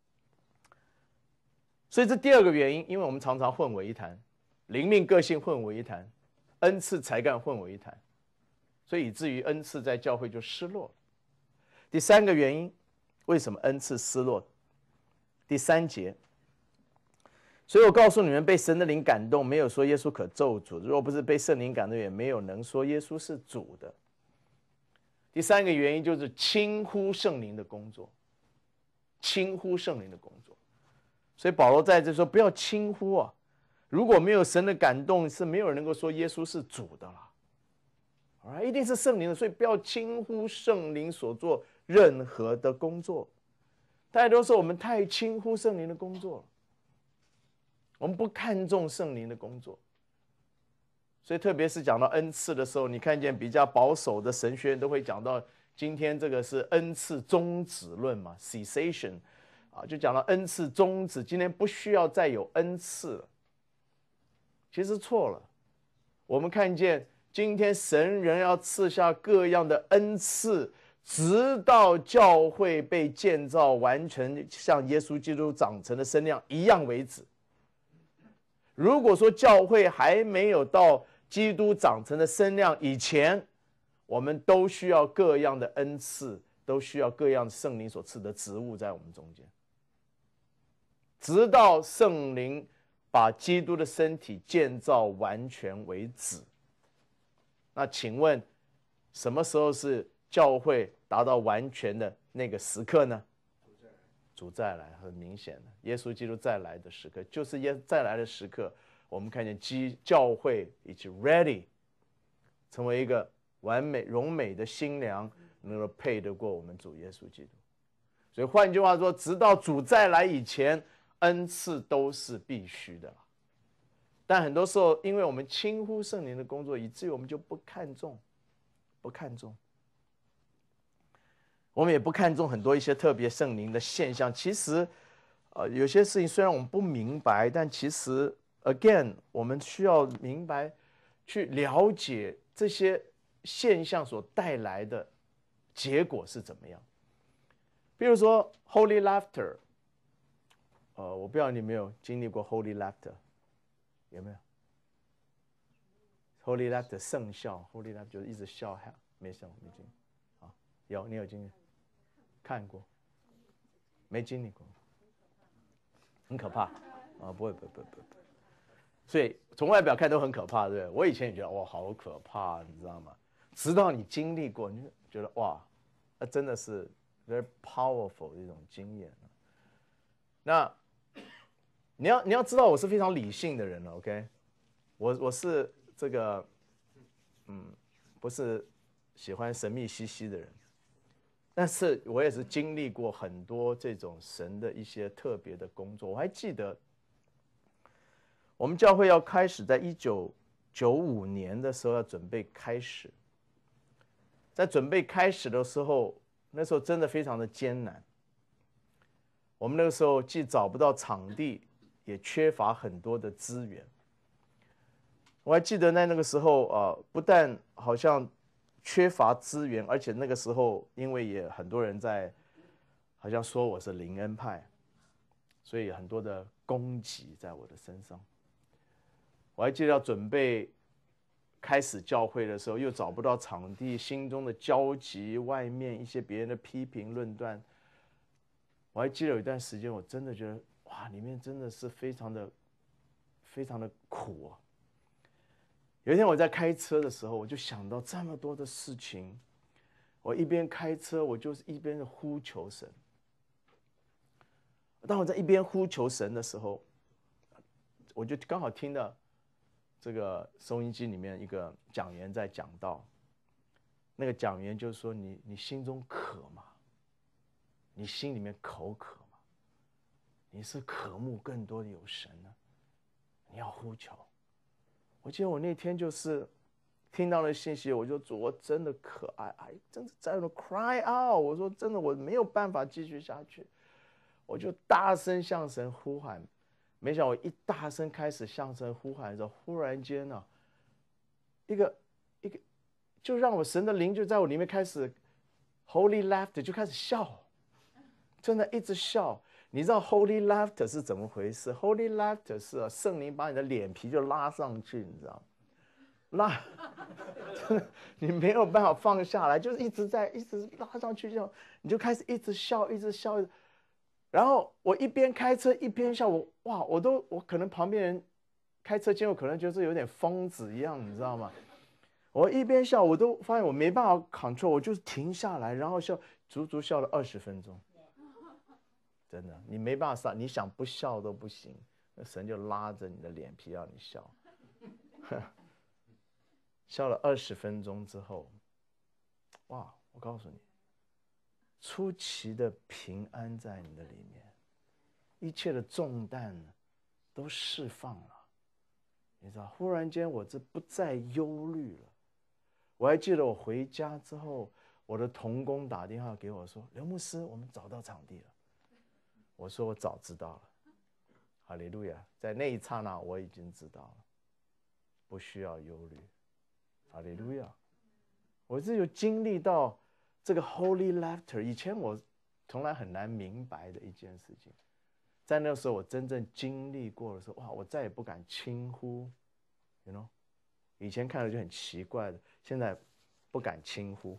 所以这第二个原因，因为我们常常混为一谈，灵命个性混为一谈，恩赐才干混为一谈，所以以至于恩赐在教会就失落了。第三个原因，为什么恩赐失落？第三节。所以我告诉你们，被神的灵感动，没有说耶稣可咒诅；若不是被圣灵感动，也没有能说耶稣是主的。 第三个原因就是轻忽圣灵的工作，轻忽圣灵的工作。所以保罗在这说不要轻忽啊，如果没有神的感动，是没有人能够说耶稣是主的了。啊，一定是圣灵的，所以不要轻忽圣灵所做任何的工作。太多时候我们太轻忽圣灵的工作了，我们不看重圣灵的工作。所以特别是讲到恩赐的时候，你看见比较保守的神学院都会讲到，今天这个是恩赐终止论嘛 ，cessation， 啊，就讲到恩赐终止，今天不需要再有恩赐了。其实错了，我们看见今天神仍要赐下各样的恩赐，直到教会被建造完全像耶稣基督长成的身量一样为止。如果说教会还没有到基督长成的身量以前，我们都需要各样的恩赐，都需要各样圣灵所赐的职务在我们中间，直到圣灵把基督的身体建造完全为止。那请问什么时候是教会达到完全的那个时刻呢？主再来，很明显的，耶稣基督再来的时刻，就是耶再来的时刻，我们看见基教会已经 ready， 成为一个完美荣美的新娘，能够配得过我们主耶稣基督。所以换句话说，直到主再来以前，恩赐都是必须的了。但很多时候，因为我们轻忽圣灵的工作，以至于我们就不看重，不看重。我们也不看重很多一些特别圣灵的现象。其实，呃，有些事情虽然我们不明白，但其实 again， 我们需要明白，去了解这些现象所带来的结果是怎么样。比如说 Holy Laughter， 呃，我不知道你有没有经历过 Holy Laughter， 有没有 ？Holy Laughter 圣笑 ，Holy Laughter 就是一直笑，没笑没经历啊？有，你有经历？看过？没经历过？很可怕啊！不会，不不不不。所以从外表看都很可怕，对不对？我以前也觉得哇，好可怕，你知道吗？直到你经历过，你就觉得哇，那真的是 very powerful 的一种经验。那你要你要知道，我是非常理性的人了 ，OK？ 我我是这个，嗯，不是喜欢神秘兮兮的人，但是我也是经历过很多这种神的一些特别的工作。我还记得，我们教会要开始在一九九五年的时候要准备开始，在准备开始的时候，那时候真的非常的艰难。我们那个时候既找不到场地，也缺乏很多的资源。我还记得在那个时候，呃，不但好像缺乏资源，而且那个时候因为也很多人在，好像说我是灵恩派，所以很多的攻击在我的身上。我还记得要准备开始教会的时候，又找不到场地，心中的焦急，外面一些别人的批评论断。我还记得有一段时间，我真的觉得哇，里面真的是非常的、非常的苦啊。有一天我在开车的时候，我就想到这么多的事情，我一边开车，我就是一边呼求神。当我在一边呼求神的时候，我就刚好听到这个收音机里面一个讲员在讲道，那个讲员就说你：“你心中渴吗？你心里面口渴吗？你是渴慕更多的有神呢？你要呼求。”我记得我那天就是听到了信息，我就主，我真的可爱，哎，真的在那 cry out， 我说真的，我没有办法继续下去，我就大声向神呼喊。没想到我一大声开始向神呼喊的时候，忽然间呢、啊，一个一个就让我神的灵就在我里面开始 Holy Laughter 就开始笑，真的一直笑。你知道 Holy Laughter 是怎么回事 ？Holy Laughter 是、啊、圣灵把你的脸皮就拉上去，你知道吗？拉，真的你没有办法放下来，就是一直在一直拉上去，就你就开始一直笑，一直笑。然后我一边开车一边笑，我哇，我都我可能旁边人开车经过可能觉得有点疯子一样，你知道吗？ 我一边笑，我都发现我没办法 control， 我就停下来，然后笑，足足笑了二十分钟。真的，你没办法，你想不笑都不行，那神就拉着你的脸皮让你笑。笑了二十分钟之后，哇！我告诉你，出奇的平安在你的里面，一切的重担都释放了。你知道，忽然间我这不再忧虑了。我还记得我回家之后，我的同工打电话给我说：“刘牧师，我们找到场地了。”我说：“我早知道了。”哈利路亚！在那一刹那，我已经知道了，不需要忧虑。哈利路亚！我这就经历到这个 Holy Laughter， 以前我从来很难明白的一件事情，在那个时候我真正经历过的时候，哇！我再也不敢轻忽 ，you know， 以前看了就很奇怪的，现在不敢轻忽。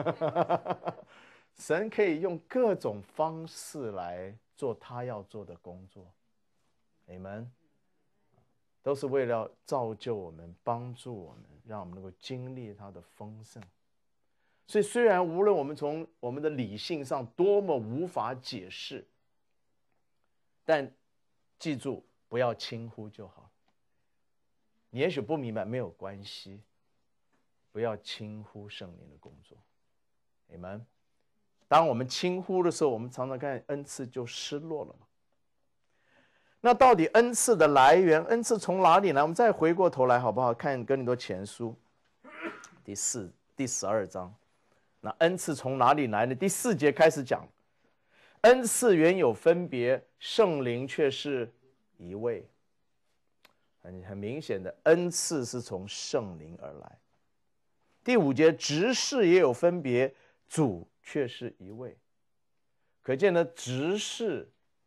神可以用各种方式来做他要做的工作，你们都是为了造就我们，帮助我们，让我们能够经历他的丰盛。所以虽然无论我们从我们的理性上多么无法解释，但记住不要轻忽就好。你也许不明白，没有关系，不要轻忽圣灵的工作。你们当我们轻忽的时候，我们常常看恩赐就失落了嘛。那到底恩赐的来源，恩赐从哪里来？我们再回过头来好不好？看哥林多前书第四第十二章。那恩赐从哪里来呢？第四节开始讲，恩赐原有分别，圣灵却是一位。很很明显的，恩赐是从圣灵而来。第五节，执事也有分别，主却是一位。可见呢，执事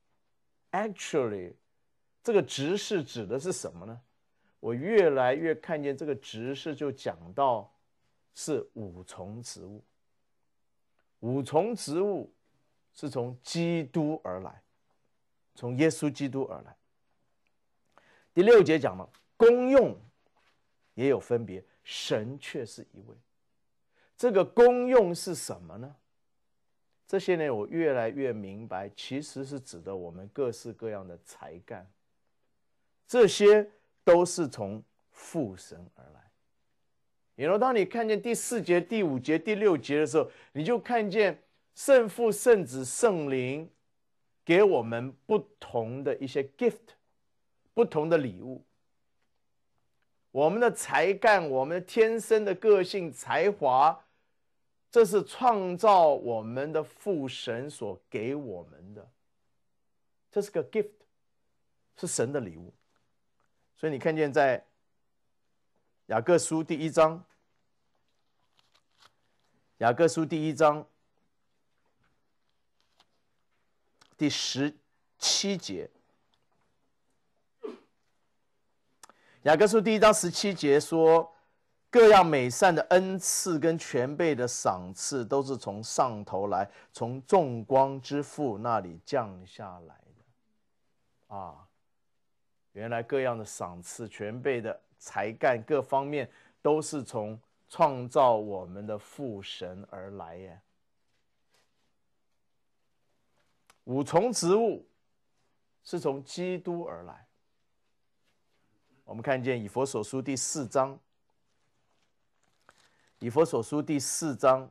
actually 这个执事指的是什么呢？我越来越看见这个执事就讲到是五重职务。五重职务是从基督而来，从耶稣基督而来。第六节讲了，功用也有分别，神却是一位。这个功用是什么呢？这些年我越来越明白，其实是指的我们各式各样的才干，这些都是从父神而来。然后当你看见第四节、第五节、第六节的时候，你就看见圣父、圣子、圣灵给我们不同的一些 gift， 不同的礼物。我们的才干，我们天生的个性、才华，这是创造我们的父神所给我们的，这是个 gift， 是神的礼物。所以你看见在雅各书第一章，雅各书第一章第十七节，雅各书第一章十七节说，各样美善的恩赐跟全备的赏赐，都是从上头来，从众光之父那里降下来的。啊，原来各样的赏赐、全备的才干，各方面都是从创造我们的父神而来耶。五重职务是从基督而来。我们看见以弗所书第四章，以弗所书第四章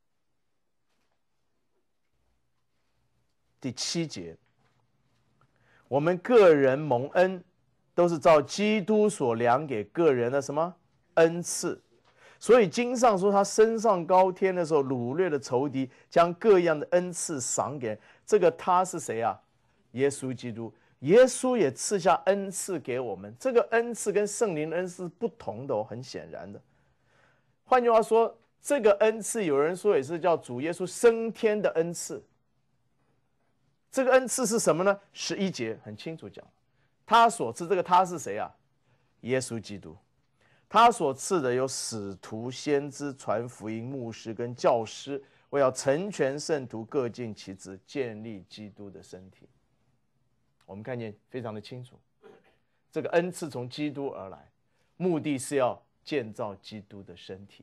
第七节，我们个人蒙恩，都是照基督所量给个人的什么恩赐。所以经上说，他升上高天的时候，掳掠的仇敌，将各样的恩赐赏给人。这个他是谁啊？耶稣基督。耶稣也赐下恩赐给我们，这个恩赐跟圣灵的恩赐是不同的哦，很显然的。换句话说，这个恩赐有人说也是叫主耶稣升天的恩赐。这个恩赐是什么呢？十一节很清楚讲，他所赐，这个他是谁啊？耶稣基督。他所赐的有使徒、先知、传福音、牧师跟教师，为要成全圣徒，各尽其职，建立基督的身体。我们看见非常的清楚，这个恩赐从基督而来，目的是要建造基督的身体。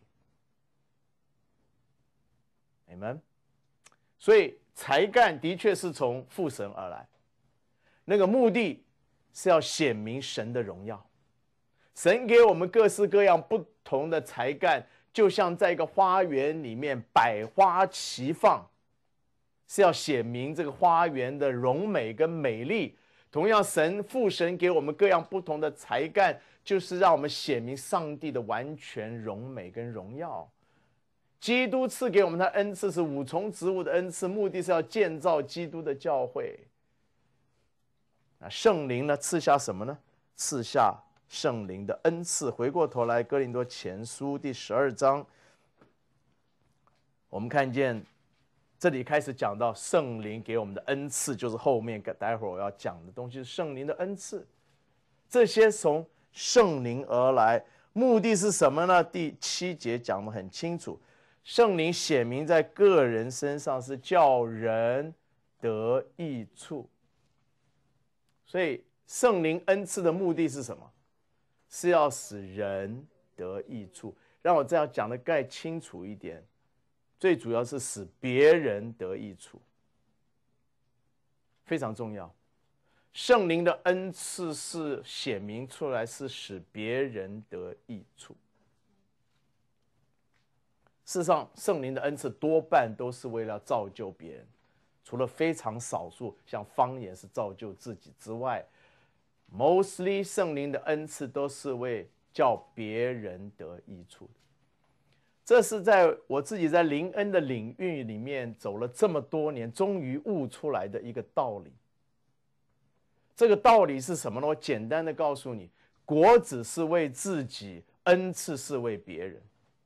你们，所以才干的确是从父神而来，那个目的是要显明神的荣耀。神给我们各式各样不同的才干，就像在一个花园里面百花齐放，是要显明这个花园的荣美跟美丽。同样，神父神给我们各样不同的才干，就是让我们显明上帝的完全荣美跟荣耀。基督赐给我们的恩赐是五重职务的恩赐，目的是要建造基督的教会。那圣灵呢，赐下什么呢？赐下圣灵的恩赐。回过头来，哥林多前书第十二章，我们看见这里开始讲到圣灵给我们的恩赐，就是后面待会儿我要讲的东西，是圣灵的恩赐。这些从圣灵而来，目的是什么呢？第七节讲得很清楚，圣灵显明在个人身上是叫人得益处。所以圣灵恩赐的目的是什么？是要使人得益处。让我这样讲的更清楚一点，最主要是使别人得益处，非常重要。圣灵的恩赐是显明出来，是使别人得益处。事实上，圣灵的恩赐多半都是为了造就别人，除了非常少数像方言是造就自己之外， mostly 圣灵的恩赐都是为叫别人得益处的。这是在我自己在灵恩的领域里面走了这么多年，终于悟出来的一个道理。这个道理是什么呢？我简单的告诉你，果子是为自己，恩赐是为别人。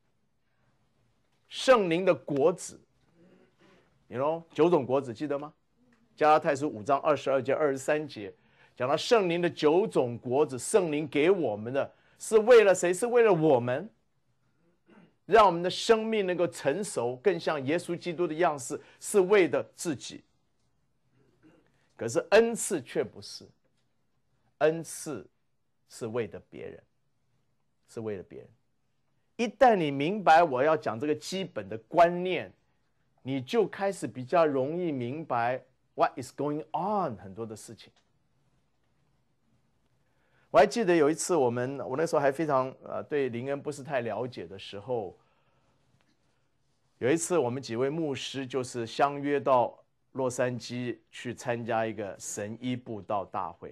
圣灵的果子，你 you know 九种果子记得吗？加拉太书五章二十二节、二十三节讲到圣灵的九种果子，圣灵给我们的是为了谁？是为了我们，让我们的生命能够成熟，更像耶稣基督的样式，是为了自己。可是恩赐却不是，恩赐是为了别人，是为了别人。一旦你明白我要讲这个基本的观念，你就开始比较容易明白 what is going on 很多的事情。我还记得有一次我们，我那时候还非常呃对灵恩不是太了解的时候，有一次我们几位牧师就是相约到洛杉矶去参加一个神医布道大会。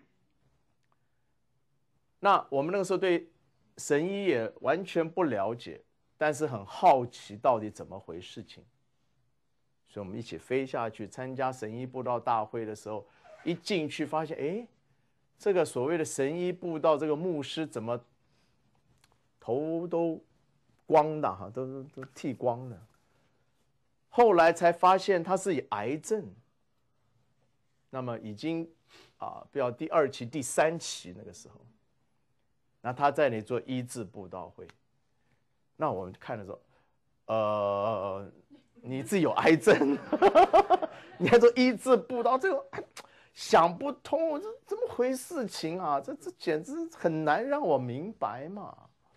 那我们那个时候对神医也完全不了解，但是很好奇到底怎么回事情，所以我们一起飞下去参加神医布道大会的时候，一进去发现，哎，这个所谓的神医布道这个牧师怎么头都光的哈，都都剃光了。后来才发现他是以癌症，那么已经啊，不要第二期、第三期那个时候。那他在那里做医治布道会，那我们看的时候，呃，你自己有癌症，你还做医治布道，这个想不通，这怎么回事情啊？这这简直很难让我明白嘛。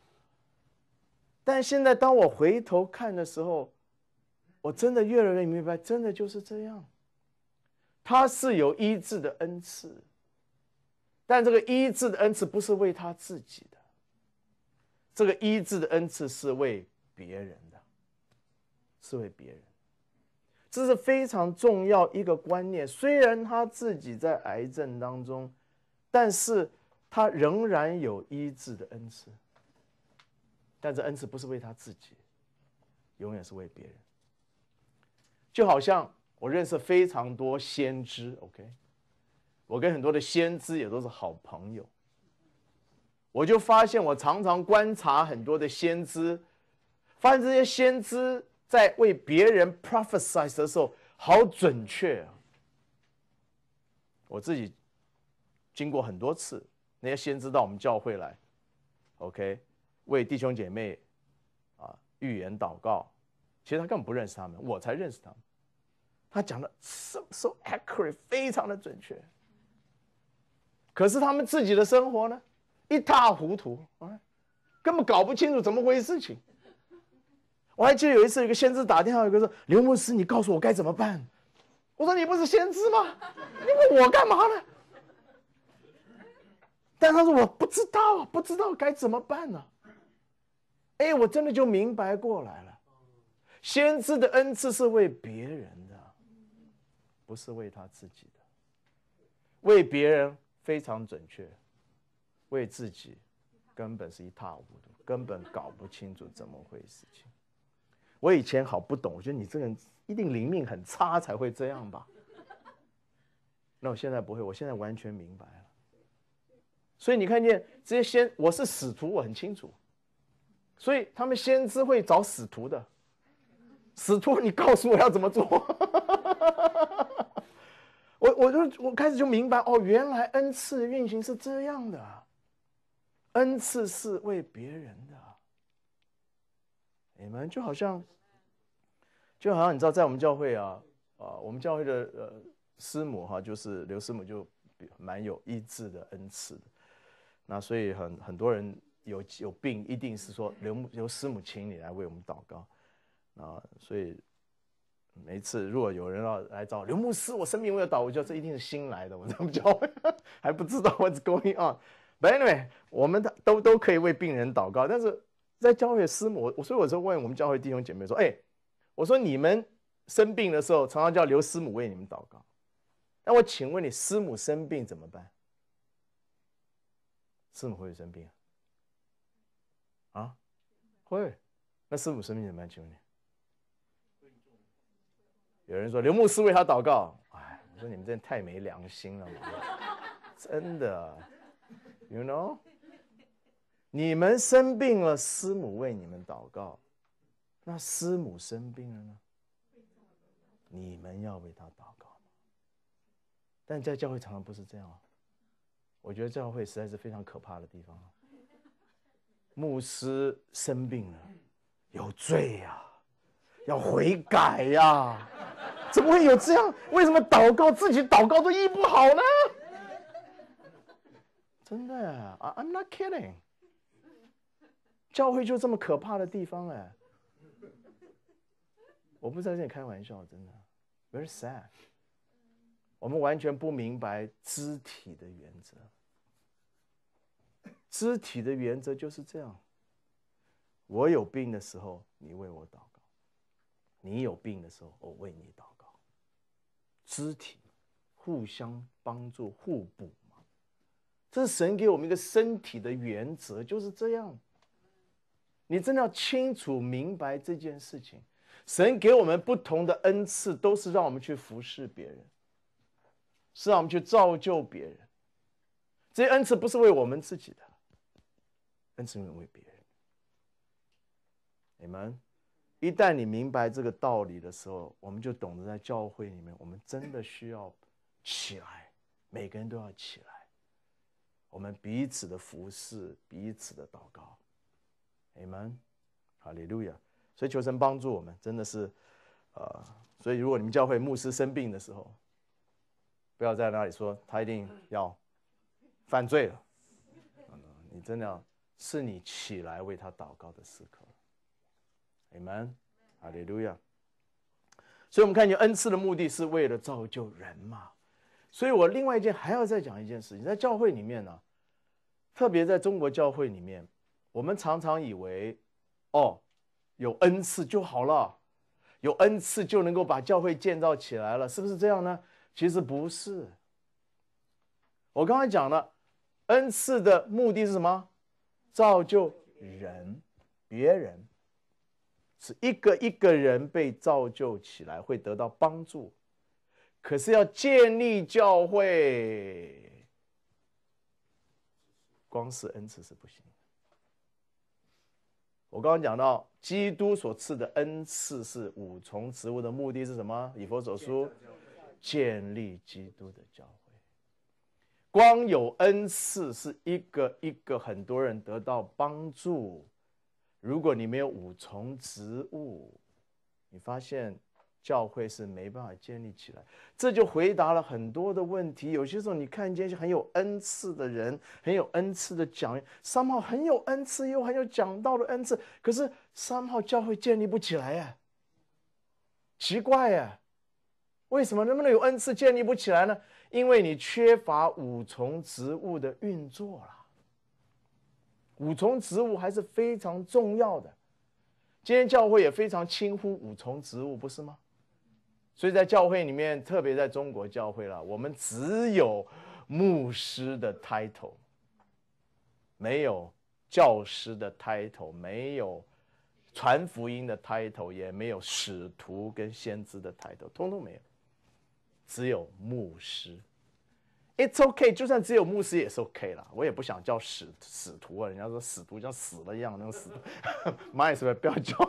但现在当我回头看的时候，我真的越来越明白，真的就是这样。他是有医治的恩赐。但这个医治的恩赐不是为他自己的，这个医治的恩赐是为别人的，是为别人。这是非常重要一个观念。虽然他自己在癌症当中，但是他仍然有医治的恩赐。但这恩赐不是为他自己，永远是为别人。就好像我认识非常多先知 ，OK。我跟很多的先知也都是好朋友，我就发现我常常观察很多的先知，发现这些先知在为别人 prophesy 的时候好准确啊！我自己经过很多次，那些先知到我们教会来 ，OK， 为弟兄姐妹啊预言祷告，其实他根本不认识他们，我才认识他们。他讲的 so so accurate， 非常的准确。可是他们自己的生活呢，一塌糊涂啊！ 根本搞不清楚怎么回事情。我还记得有一次，有个先知打电话，有个说：“刘牧师，你告诉我该怎么办？”我说：“你不是先知吗？你问我干嘛呢？”但他说：“我不知道，不知道该怎么办呢、啊。”哎，我真的就明白过来了，先知的恩赐是为别人的，不是为他自己的。为别人非常准确，为自己根本是一塌糊涂，根本搞不清楚怎么回事情。我以前好不懂，我觉得你这个人一定灵命很差才会这样吧？那我现在不会，我现在完全明白了。所以你看见这些先，我是使徒，我很清楚。所以他们先知会找使徒的，使徒，你告诉我要怎么做。我我就我开始就明白，哦，原来恩赐的运行是这样的，恩赐是为别人的。你们就好像，就好像你知道，在我们教会啊，啊，我们教会的呃师母哈、啊，就是刘师母就蛮有医治的恩赐的，那所以很很多人。有有病，一定是说刘刘师母请你来为我们祷告，啊，所以每一次如果有人要来找刘牧师，我生病我要祷，我觉得这一定是新来的，我这么教会还不知道 what's going on。But anyway， 我们都都可以为病人祷告，但是在教会师母，我所以我就问我们教会弟兄姐妹说，哎，我说你们生病的时候，常常叫刘师母为你们祷告，那我请问你，师母生病怎么办？师母会不会生病啊？啊，会，那师母生病怎么办？请问你，有人说刘牧师为他祷告，哎，我说你们真的太没良心了，真的 ，you know， 你们生病了，师母为你们祷告，那师母生病了呢？你们要为他祷告吗？但在教会常常不是这样啊，我觉得教会实在是非常可怕的地方。牧师生病了，有罪呀、啊，要悔改呀、啊，怎么会有这样？为什么祷告自己祷告都医不好呢？真的 ，I'm not kidding。教会就这么可怕的地方哎，我不是在这里开玩笑，真的 ，very sad。我们完全不明白肢体的原则。肢体的原则就是这样，我有病的时候，你为我祷告；你有病的时候，我为你祷告。肢体互相帮助、互补嘛，这是神给我们一个身体的原则，就是这样。你真的要清楚明白这件事情。神给我们不同的恩赐，都是让我们去服侍别人，是让我们去造就别人。这些恩赐不是为我们自己的。恩赐为别人，你们一旦你明白这个道理的时候，我们就懂得在教会里面，我们真的需要起来，每个人都要起来，我们彼此的服侍，彼此的祷告，你们，哈利路亚！所以求神帮助我们，真的是，呃，所以如果你们教会牧师生病的时候，不要在那里说他一定要犯罪了，你真的要。是你起来为他祷告的时刻，阿们，哈利路亚。所以，我们看见恩赐的目的是为了造就人嘛。所以我另外一件还要再讲一件事情，在教会里面呢、啊，特别在中国教会里面，我们常常以为，哦，有恩赐就好了，有恩赐就能够把教会建造起来了，是不是这样呢？其实不是。我刚才讲了，恩赐的目的是什么？造就人，别人是一个一个人被造就起来，会得到帮助。可是要建立教会，光是恩赐是不行的。我刚刚讲到，基督所赐的恩赐是五重职务的目的是什么？以弗所书，建立基督的教会。光有恩赐是一个一个很多人得到帮助，如果你没有五重职务，你发现教会是没办法建立起来。这就回答了很多的问题。有些时候你看见很有恩赐的人，很有恩赐的讲员，somehow很有恩赐又很有讲道的恩赐，可是somehow教会建立不起来呀，奇怪呀，为什么能不能有恩赐建立不起来呢？因为你缺乏五重职务的运作了。五重职务还是非常重要的。今天教会也非常轻忽五重职务，不是吗？所以在教会里面，特别在中国教会啦，我们只有牧师的 title， 没有教师的 title， 没有传福音的 title， 也没有使徒跟先知的 title， 通通没有，只有牧师。It's okay， 就算只有牧师也是 OK 啦。我也不想叫使使徒啊，人家说使徒像死了一样那种使徒，妈也是不要叫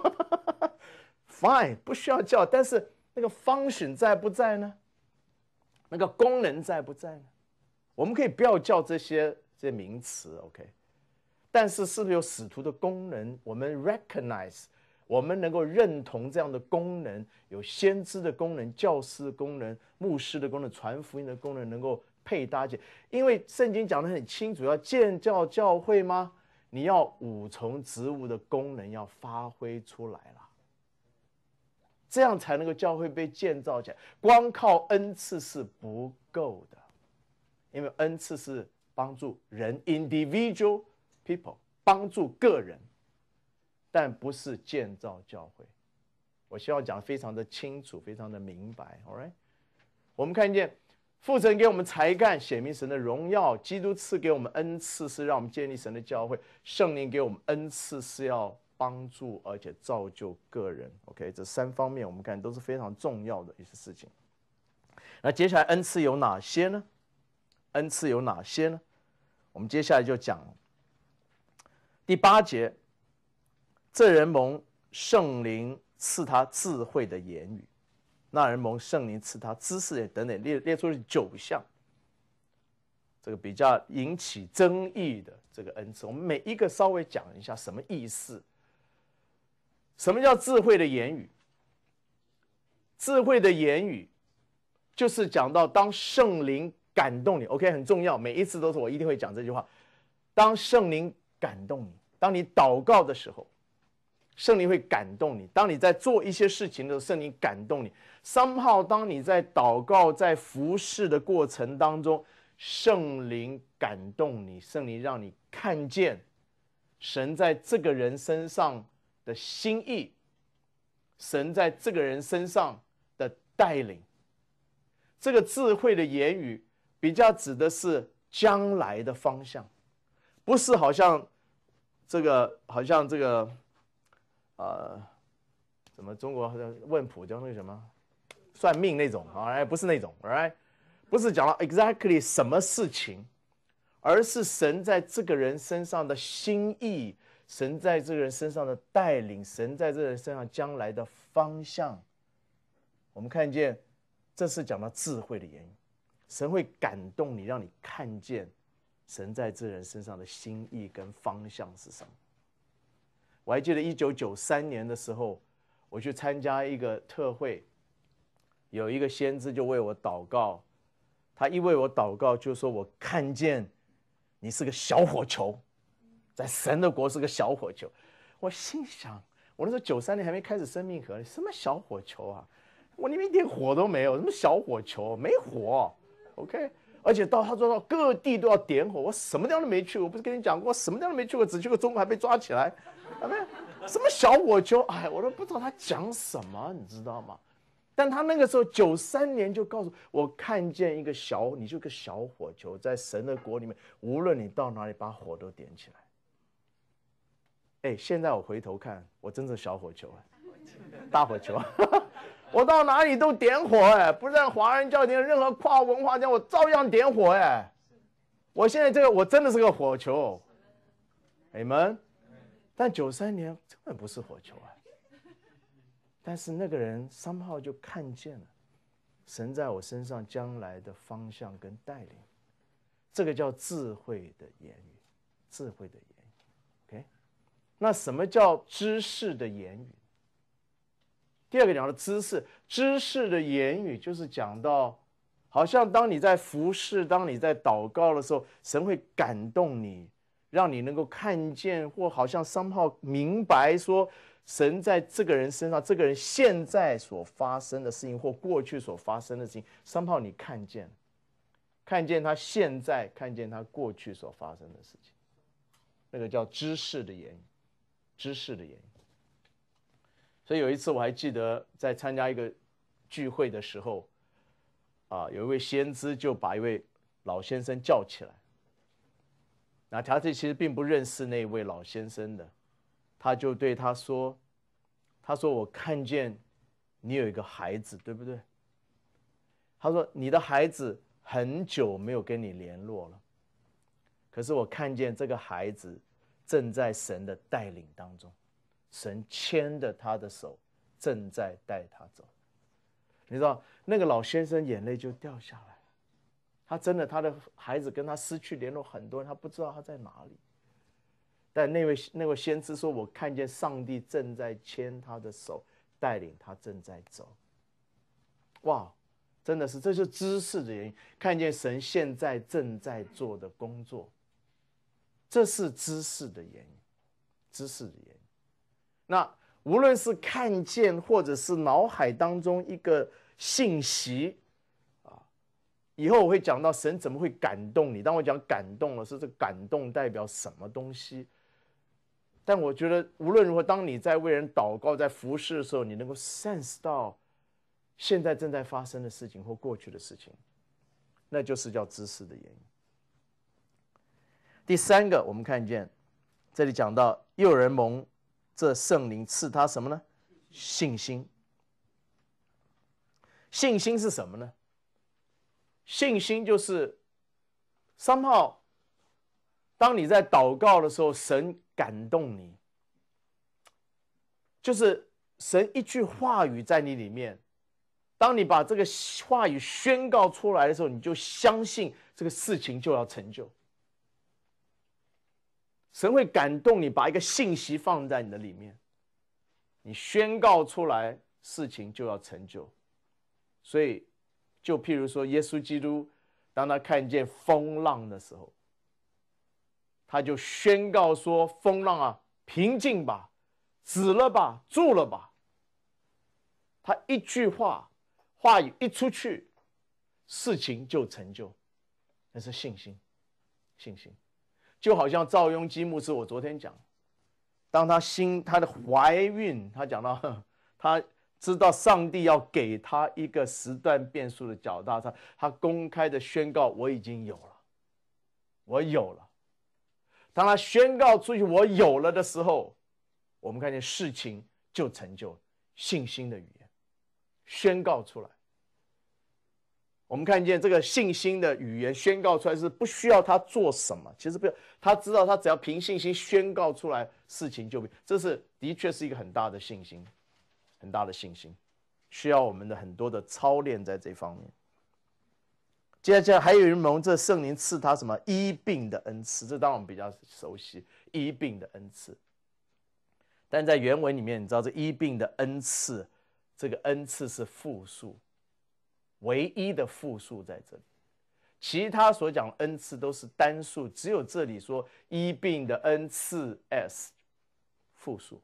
，Fine， 不需要叫，但是那个 function 在不在呢？那个功能在不在呢？我们可以不要叫这些这些名词 ，OK？ 但是是不是有使徒的功能？我们 recognize， 我们能够认同这样的功能，有先知的功能、教师的功能、牧师的功能、传福音的功能，能够配搭起，因为圣经讲得很清楚，要建教教会吗？你要五重职务的功能要发挥出来了，这样才能够教会被建造起来。光靠恩赐是不够的，因为恩赐是帮助人 individual people， 帮助个人，但不是建造教会。我希望讲得非常的清楚，非常的明白。All right， 我们看见父神给我们才干，显明神的荣耀；基督赐给我们恩赐，是让我们建立神的教会；圣灵给我们恩赐，是要帮助而且造就个人。OK， 这三方面我们看都是非常重要的一些事情。那接下来恩赐有哪些呢？恩赐有哪些呢？我们接下来就讲第八节，这人蒙圣灵赐他智慧的言语。那人蒙圣灵赐他知识等等，列列出了九项，这个比较引起争议的这个恩赐，我们每一个稍微讲一下什么意思。什么叫智慧的言语？智慧的言语就是讲到当圣灵感动你 ，OK， 很重要，每一次都是我一定会讲这句话。当圣灵感动你，当你祷告的时候，圣灵会感动你；当你在做一些事情的时候，圣灵感动你。somehow 当你在祷告、在服侍的过程当中，圣灵感动你，圣灵让你看见神在这个人身上的心意，神在这个人身上的带领。这个智慧的言语比较指的是将来的方向，不是好像这个好像这个呃，什么中国问卜叫那个什么算命那种啊，不是那种 ，right？ 不是讲到 exactly 什么事情，而是神在这个人身上的心意，神在这个人身上的带领，神在这个人身上将来的方向。我们看见，这是讲到智慧的言语，神会感动你，让你看见神在这人身上的心意跟方向是什么。我还记得一九九三年的时候，我去参加一个特会，有一个先知就为我祷告，他一为我祷告就说我看见你是个小火球，在神的国是个小火球。我心想，我那时候九三年还没开始生命河，什么小火球啊，我里面一点火都没有，什么小火球，没火 OK， 而且到他说到各地都要点火，我什么地方都没去，我不是跟你讲过什么地方都没去过，只去过中国还被抓起来，什么小火球，哎，我都不知道他讲什么，你知道吗？但他那个时候九三年就告诉我，我看见一个小，你就个小火球，在神的国里面，无论你到哪里，把火都点起来。哎，现在我回头看，我真是小火球哎，大火球，我到哪里都点火哎，不但华人教廷任何跨文化教，我照样点火哎。我现在这个我真的是个火球，你们，但九三年根本不是火球啊。但是那个人somehow就看见了神在我身上将来的方向跟带领，这个叫智慧的言语，智慧的言语。OK， 那什么叫知识的言语？ 第二个讲的知识，知识的言语就是讲到，好像当你在服侍，当你在祷告的时候，神会感动你，让你能够看见，或好像somehow明白说，神在这个人身上，这个人现在所发生的事情，或过去所发生的事情，somehow你看见，看见他现在，看见他过去所发生的事情，那个叫知识的言语，知识的言语。所以有一次我还记得，在参加一个聚会的时候，啊，有一位先知就把一位老先生叫起来，那他这其实并不认识那位老先生的，他就对他说：“他说我看见你有一个孩子，对不对？他说你的孩子很久没有跟你联络了，可是我看见这个孩子正在神的带领当中。”神牵着他的手，正在带他走。你知道，那个老先生眼泪就掉下来。他真的，他的孩子跟他失去联络很多，他不知道他在哪里。但那位那位先知说：“我看见上帝正在牵他的手，带领他正在走。”哇，真的是，这就是知识的原因。看见神现在正在做的工作，这是知识的原因，知识的原因。那无论是看见，或者是脑海当中一个信息啊，以后我会讲到神怎么会感动你。当我讲感动了，是这感动代表什么东西？但我觉得无论如何，当你在为人祷告、在服侍的时候，你能够 sense 到现在正在发生的事情或过去的事情，那就是叫知识的原因。第三个，我们看见这里讲到，又有人蒙这圣灵赐他什么呢？信心。信心是什么呢？信心就是somehow，当你在祷告的时候，神感动你，就是神一句话语在你里面，当你把这个话语宣告出来的时候，你就相信这个事情就要成就。神会感动你，把一个信息放在你的里面，你宣告出来，事情就要成就。所以，就譬如说，耶稣基督，当他看见风浪的时候，他就宣告说：“风浪啊，平静吧，止了吧，住了吧。”他一句话，话语一出去，事情就成就，那是信心，信心。就好像赵雍基牧师，我昨天讲，当他心他的怀孕，他讲到他知道上帝要给他一个时段变数的脚踏车，他公开的宣告：“我已经有了，我有了。”当他宣告出去“我有了”的时候，我们看见事情就成就，信心的语言宣告出来。我们看见这个信心的语言宣告出来是不需要他做什么，其实不要，他知道他只要凭信心宣告出来，事情就，这是的确是一个很大的信心，很大的信心，需要我们的很多的操练在这方面。接下来还有人蒙这圣灵赐他什么医病的恩赐，这当然我们比较熟悉医病的恩赐，但在原文里面，你知道这医病的恩赐，这个恩赐是复数。唯一的复数在这里，其他所讲的恩赐都是单数，只有这里说医病的恩赐 s 复数，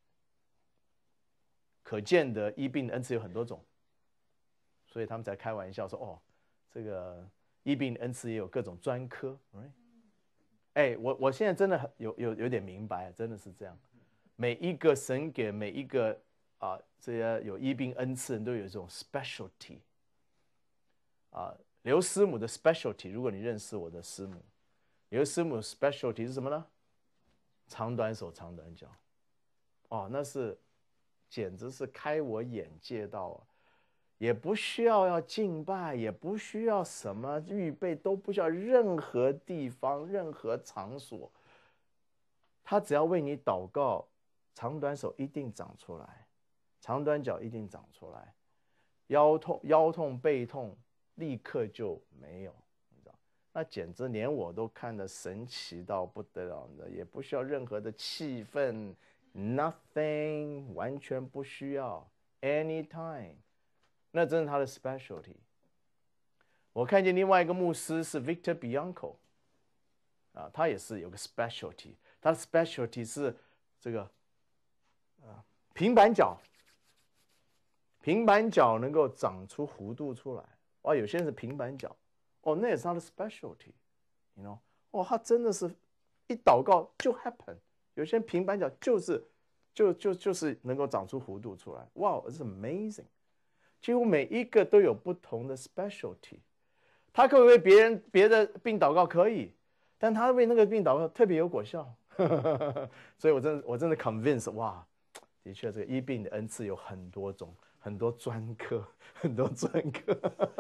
可见的医病的恩赐有很多种，所以他们才开玩笑说：“哦，这个医病的恩赐也有各种专科。” right？ 哎，我我现在真的有有有点明白，真的是这样。每一个神给每一个啊这些有医病恩赐人都有这种 specialty。啊，刘师母的 specialty， 如果你认识我的师母，刘师母的 specialty 是什么呢？长短手、长短脚。哦，那是简直是开我眼界到啊！也不需要要敬拜，也不需要什么预备，都不需要任何地方、任何场所，他只要为你祷告，长短手一定长出来，长短脚一定长出来，腰痛、腰痛、背痛。立刻就没有，你知道，那简直连我都看得神奇到不得了的，也不需要任何的气氛 ，nothing， 完全不需要， anytime， 那真是他的 specialty。我看见另外一个牧师是 Victor Bianco， 啊，他也是有个 specialty， 他的 specialty 是这个，啊，平板脚，平板脚能够长出弧度出来。哇，有些人是平板脚，哦，那也是他的 specialty，you know， 哦，他真的是一祷告就 happen。有些人平板脚就是就就就是能够长出弧度出来。哇，这是 amazing， 几乎每一个都有不同的 specialty。他可不可以为别人别的病祷告？可以，但他为那个病祷告特别有果效。所以我真的我真的 convince， 哇，的确这个医病的恩赐有很多种，很多专科，很多专科。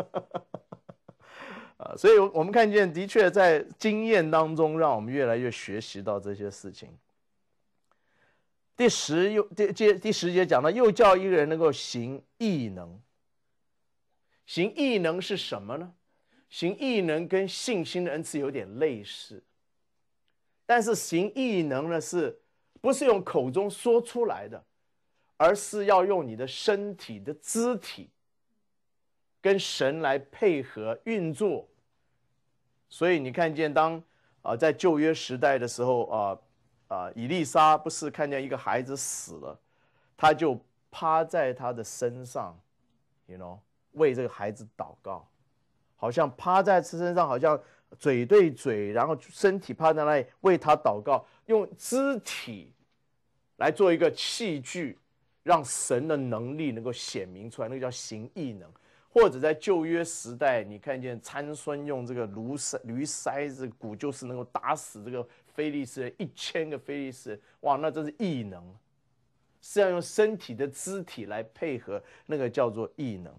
啊，所以我们看见，的确在经验当中，让我们越来越学习到这些事情。第十又第第第十节讲到，又叫一个人能够行异能。行异能是什么呢？行异能跟信心的恩赐有点类似，但是行异能呢，是不是用口中说出来的，而是要用你的身体的肢体跟神来配合运作。所以你看见当啊、呃、在旧约时代的时候啊啊、呃呃、以利沙不是看见一个孩子死了，他就趴在他的身上 ，you know， 为这个孩子祷告。好像趴在他身上，好像嘴对嘴，然后身体趴在那里为他祷告，用肢体来做一个器具，让神的能力能够显明出来，那个叫行异能。或者在旧约时代，你看见参孙用这个驴筛驴筛子骨，就是能够打死这个非利士人一千个非利士人，哇，那真是异能，是要用身体的肢体来配合，那个叫做异能。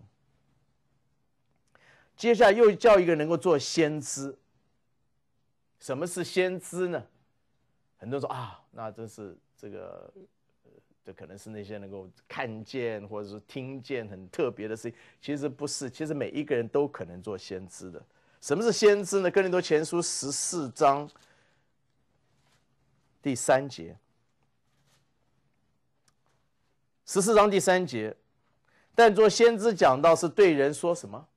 接下来又叫一个能够做先知。什么是先知呢？很多人说啊，那这是这个，呃，这可能是那些能够看见或者是听见很特别的事情。其实不是，其实每一个人都可能做先知的。什么是先知呢？哥林多前书十四章第三节，十四章第三节，但做先知讲到是对人说什么？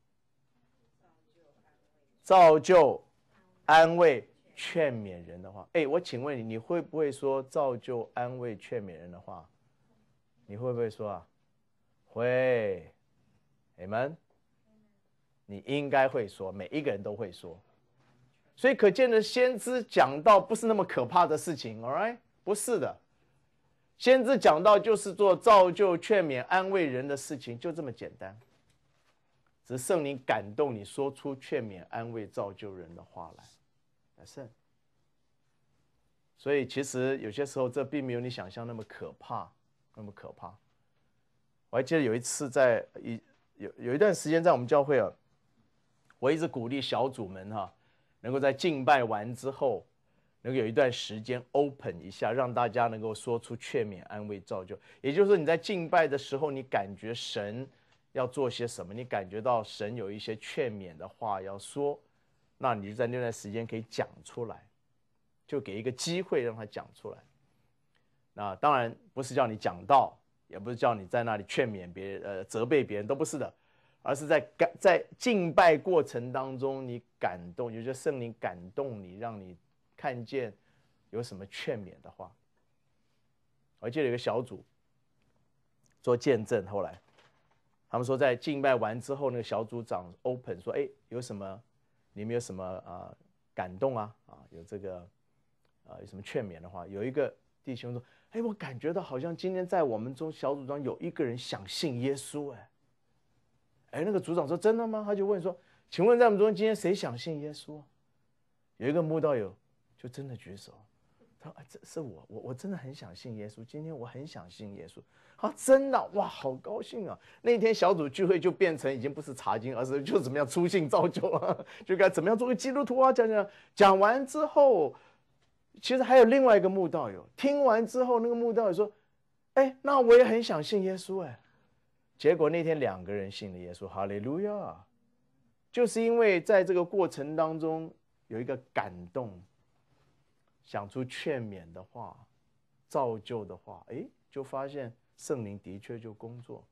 造就、安慰、劝勉人的话。哎，我请问你，你会不会说造就、安慰、劝勉人的话？你会不会说啊？会，你们，你应该会说，每一个人都会说。所以可见的，先知讲到不是那么可怕的事情 ，all right？ 不是的，先知讲到就是做造就、劝勉、安慰人的事情，就这么简单。只是圣灵感动你说出劝勉、安慰、造就人的话来。That's it。所以其实有些时候这并没有你想象那么可怕，那么可怕。我还记得有一次在一有有一段时间在我们教会啊，我一直鼓励小组们哈、啊，能够在敬拜完之后，能够有一段时间 open 一下，让大家能够说出劝勉、安慰、造就。也就是说你在敬拜的时候，你感觉神要做些什么，你感觉到神有一些劝勉的话要说，那你就在那段时间可以讲出来，就给一个机会让他讲出来。那当然不是叫你讲道，也不是叫你在那里劝勉别人、呃责备别人，都不是的，而是在感在敬拜过程当中，你感动，有些圣灵感动你，让你看见有什么劝勉的话。我记得有个小组做见证，后来。他们说，在敬拜完之后，那个小组长 open 说：“哎，有什么？你们有什么啊、呃、感动啊？啊，有这个啊、呃、有什么劝勉的话？”有一个弟兄说：“哎，我感觉到好像今天在我们中小组中有一个人想信耶稣。”哎，哎，那个组长说：“真的吗？”他就问说：“请问在我们中今天谁想信耶稣？”有一个慕道友就真的举手，他说：“哎，这是我，我我真的很想信耶稣。今天我很想信耶稣。”啊，真的哇，好高兴啊！那天小组聚会就变成已经不是查经，而是就怎么样出信造就了，就该怎么样做个基督徒啊，讲讲讲完之后，其实还有另外一个慕道友，听完之后，那个慕道友说：“哎，那我也很想信耶稣哎。”结果那天两个人信了耶稣，哈利路亚！就是因为在这个过程当中有一个感动，想出劝勉的话、造就的话，哎，就发现。圣灵的确就工作，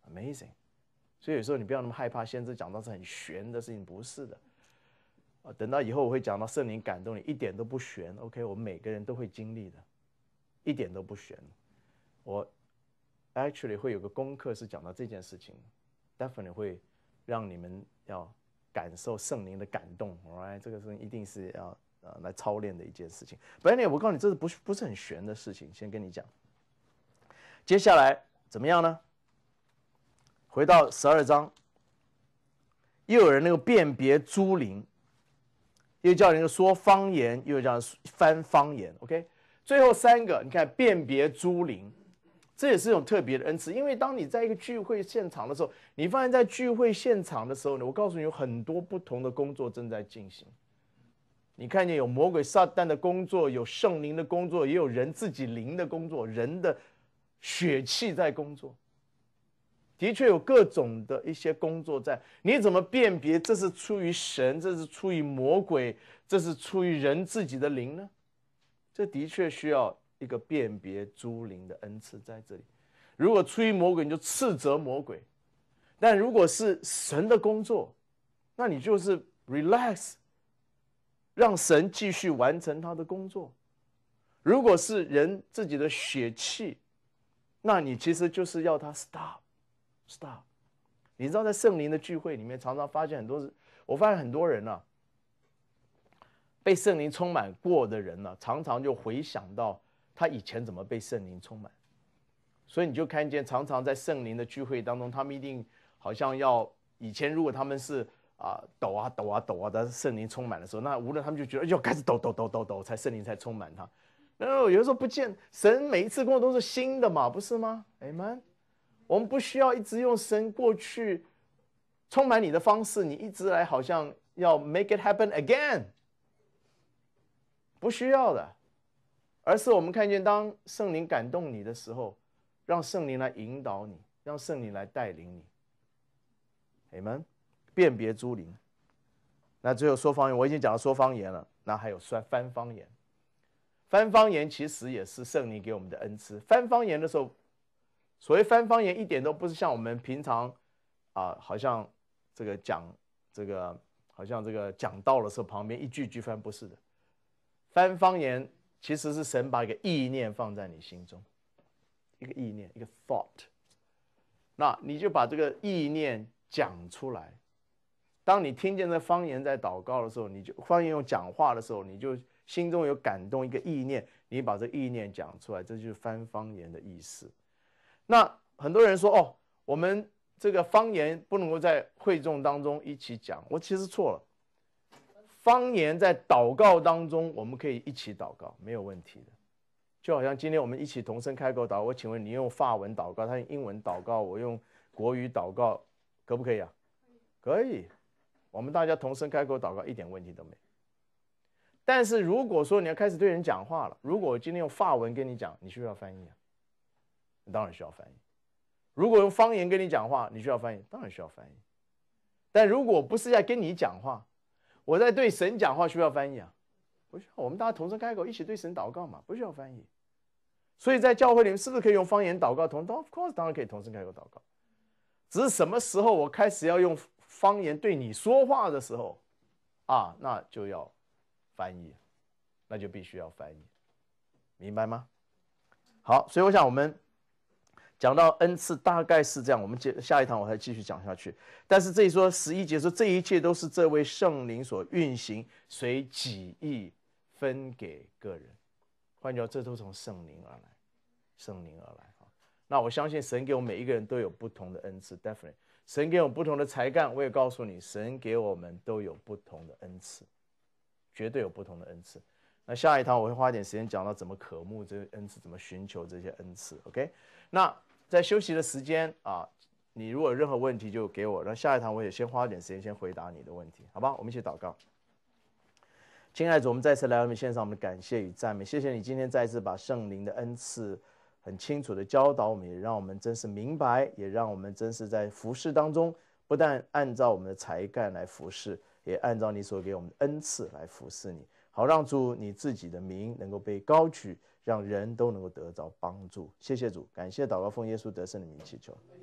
，amazing。所以有时候你不要那么害怕，先知讲到是很玄的事情，不是的。啊，等到以后我会讲到圣灵感动你，一点都不玄。OK， 我们每个人都会经历的，一点都不玄。我 actually 会有个功课是讲到这件事情 ，definitely 会让你们要感受圣灵的感动 ，alright， 这个是一定是要呃来操练的一件事情。本来我告诉你，这是不是不是很玄的事情，先跟你讲。接下来怎么样呢？回到十二章，又有人那个辨别诸灵，又叫人说方言，又叫人翻方言。OK， 最后三个，你看辨别诸灵，这也是一种特别的恩赐。因为当你在一个聚会现场的时候，你发现在聚会现场的时候呢，我告诉你有很多不同的工作正在进行。你看见有魔鬼撒旦的工作，有圣灵的工作，也有人自己灵的工作，人的血气在工作。的确有各种的一些工作在，你怎么辨别这是出于神，这是出于魔鬼，这是出于人自己的灵呢？这的确需要一个辨别诸灵的恩赐在这里。如果出于魔鬼，你就斥责魔鬼；但如果是神的工作，那你就是 relax， 让神继续完成他的工作。如果是人自己的血气，那你其实就是要他 stop。Stop， 你知道在圣灵的聚会里面，常常发现很多，我发现很多人啊，被圣灵充满过的人呢、啊，常常就回想到他以前怎么被圣灵充满，所以你就看见常常在圣灵的聚会当中，他们一定好像要以前如果他们是啊、呃、抖啊抖啊抖啊的圣灵充满的时候，那无论他们就觉得要开始抖抖抖抖抖才圣灵才充满他，然后有的时候不见神每一次工作都是新的嘛，不是吗 ？Amen。我们不需要一直用神过去充满你的方式，你一直来好像要 make it happen again， 不需要的，而是我们看见当圣灵感动你的时候，让圣灵来引导你，让圣灵来带领你。Amen， 辨别诸灵。那最后说方言，我已经讲了说方言了，那还有翻方言。翻方言其实也是圣灵给我们的恩赐。翻方言的时候，所谓翻方言一点都不是像我们平常啊、呃，好像这个讲这个好像这个讲道的时候旁边一句句翻，不是的。翻方言其实是神把一个意念放在你心中，一个意念，一个 thought， 那你就把这个意念讲出来。当你听见这方言在祷告的时候，你就方言用讲话的时候，你就心中有感动一个意念，你把这意念讲出来，这就是翻方言的意思。那很多人说哦，我们这个方言不能够在会众当中一起讲，我其实错了。方言在祷告当中，我们可以一起祷告，没有问题的。就好像今天我们一起同声开口祷告，我请问你用法文祷告，他用英文祷告，我用国语祷告，可不可以啊？可以，我们大家同声开口祷告，一点问题都没有。但是如果说你要开始对人讲话了，如果我今天用法文跟你讲，你需要翻译啊？你当然需要翻译。如果用方言跟你讲话，你需要翻译，当然需要翻译。但如果不是在跟你讲话，我在对神讲话，需要翻译啊？不需要。我们大家同声开口，一起对神祷告嘛，不需要翻译。所以在教会里面，是不是可以用方言祷告？同 of course 当然可以同声开口祷告。只是什么时候我开始要用方言对你说话的时候，啊，那就要翻译，那就必须要翻译，明白吗？好，所以我想我们讲到恩赐大概是这样，我们接下一堂我还继续讲下去。但是这里说十一节说这一切都是这位圣灵所运行，随己意分给个人。换句话说，这都从圣灵而来，圣灵而来。那我相信神给我们每一个人都有不同的恩赐 ，definitely。神给我们不同的才干，我也告诉你，神给我们都有不同的恩赐，绝对有不同的恩赐。那下一堂我会花一点时间讲到怎么渴慕这些恩赐，怎么寻求这些恩赐。OK， 那在休息的时间啊，你如果有任何问题就给我，那下一堂我也先花一点时间先回答你的问题，好吧？我们一起祷告。亲爱的主，我们再次来到你线上，我们的感谢与赞美，谢谢你今天再次把圣灵的恩赐很清楚的教导我们，也让我们真是明白，也让我们真是在服事当中，不但按照我们的才干来服事，也按照你所给我们的恩赐来服事你，好让主你自己的名能够被高举，让人都能够得着帮助。谢谢主，感谢祷告奉耶稣得胜的名祈求。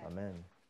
阿门。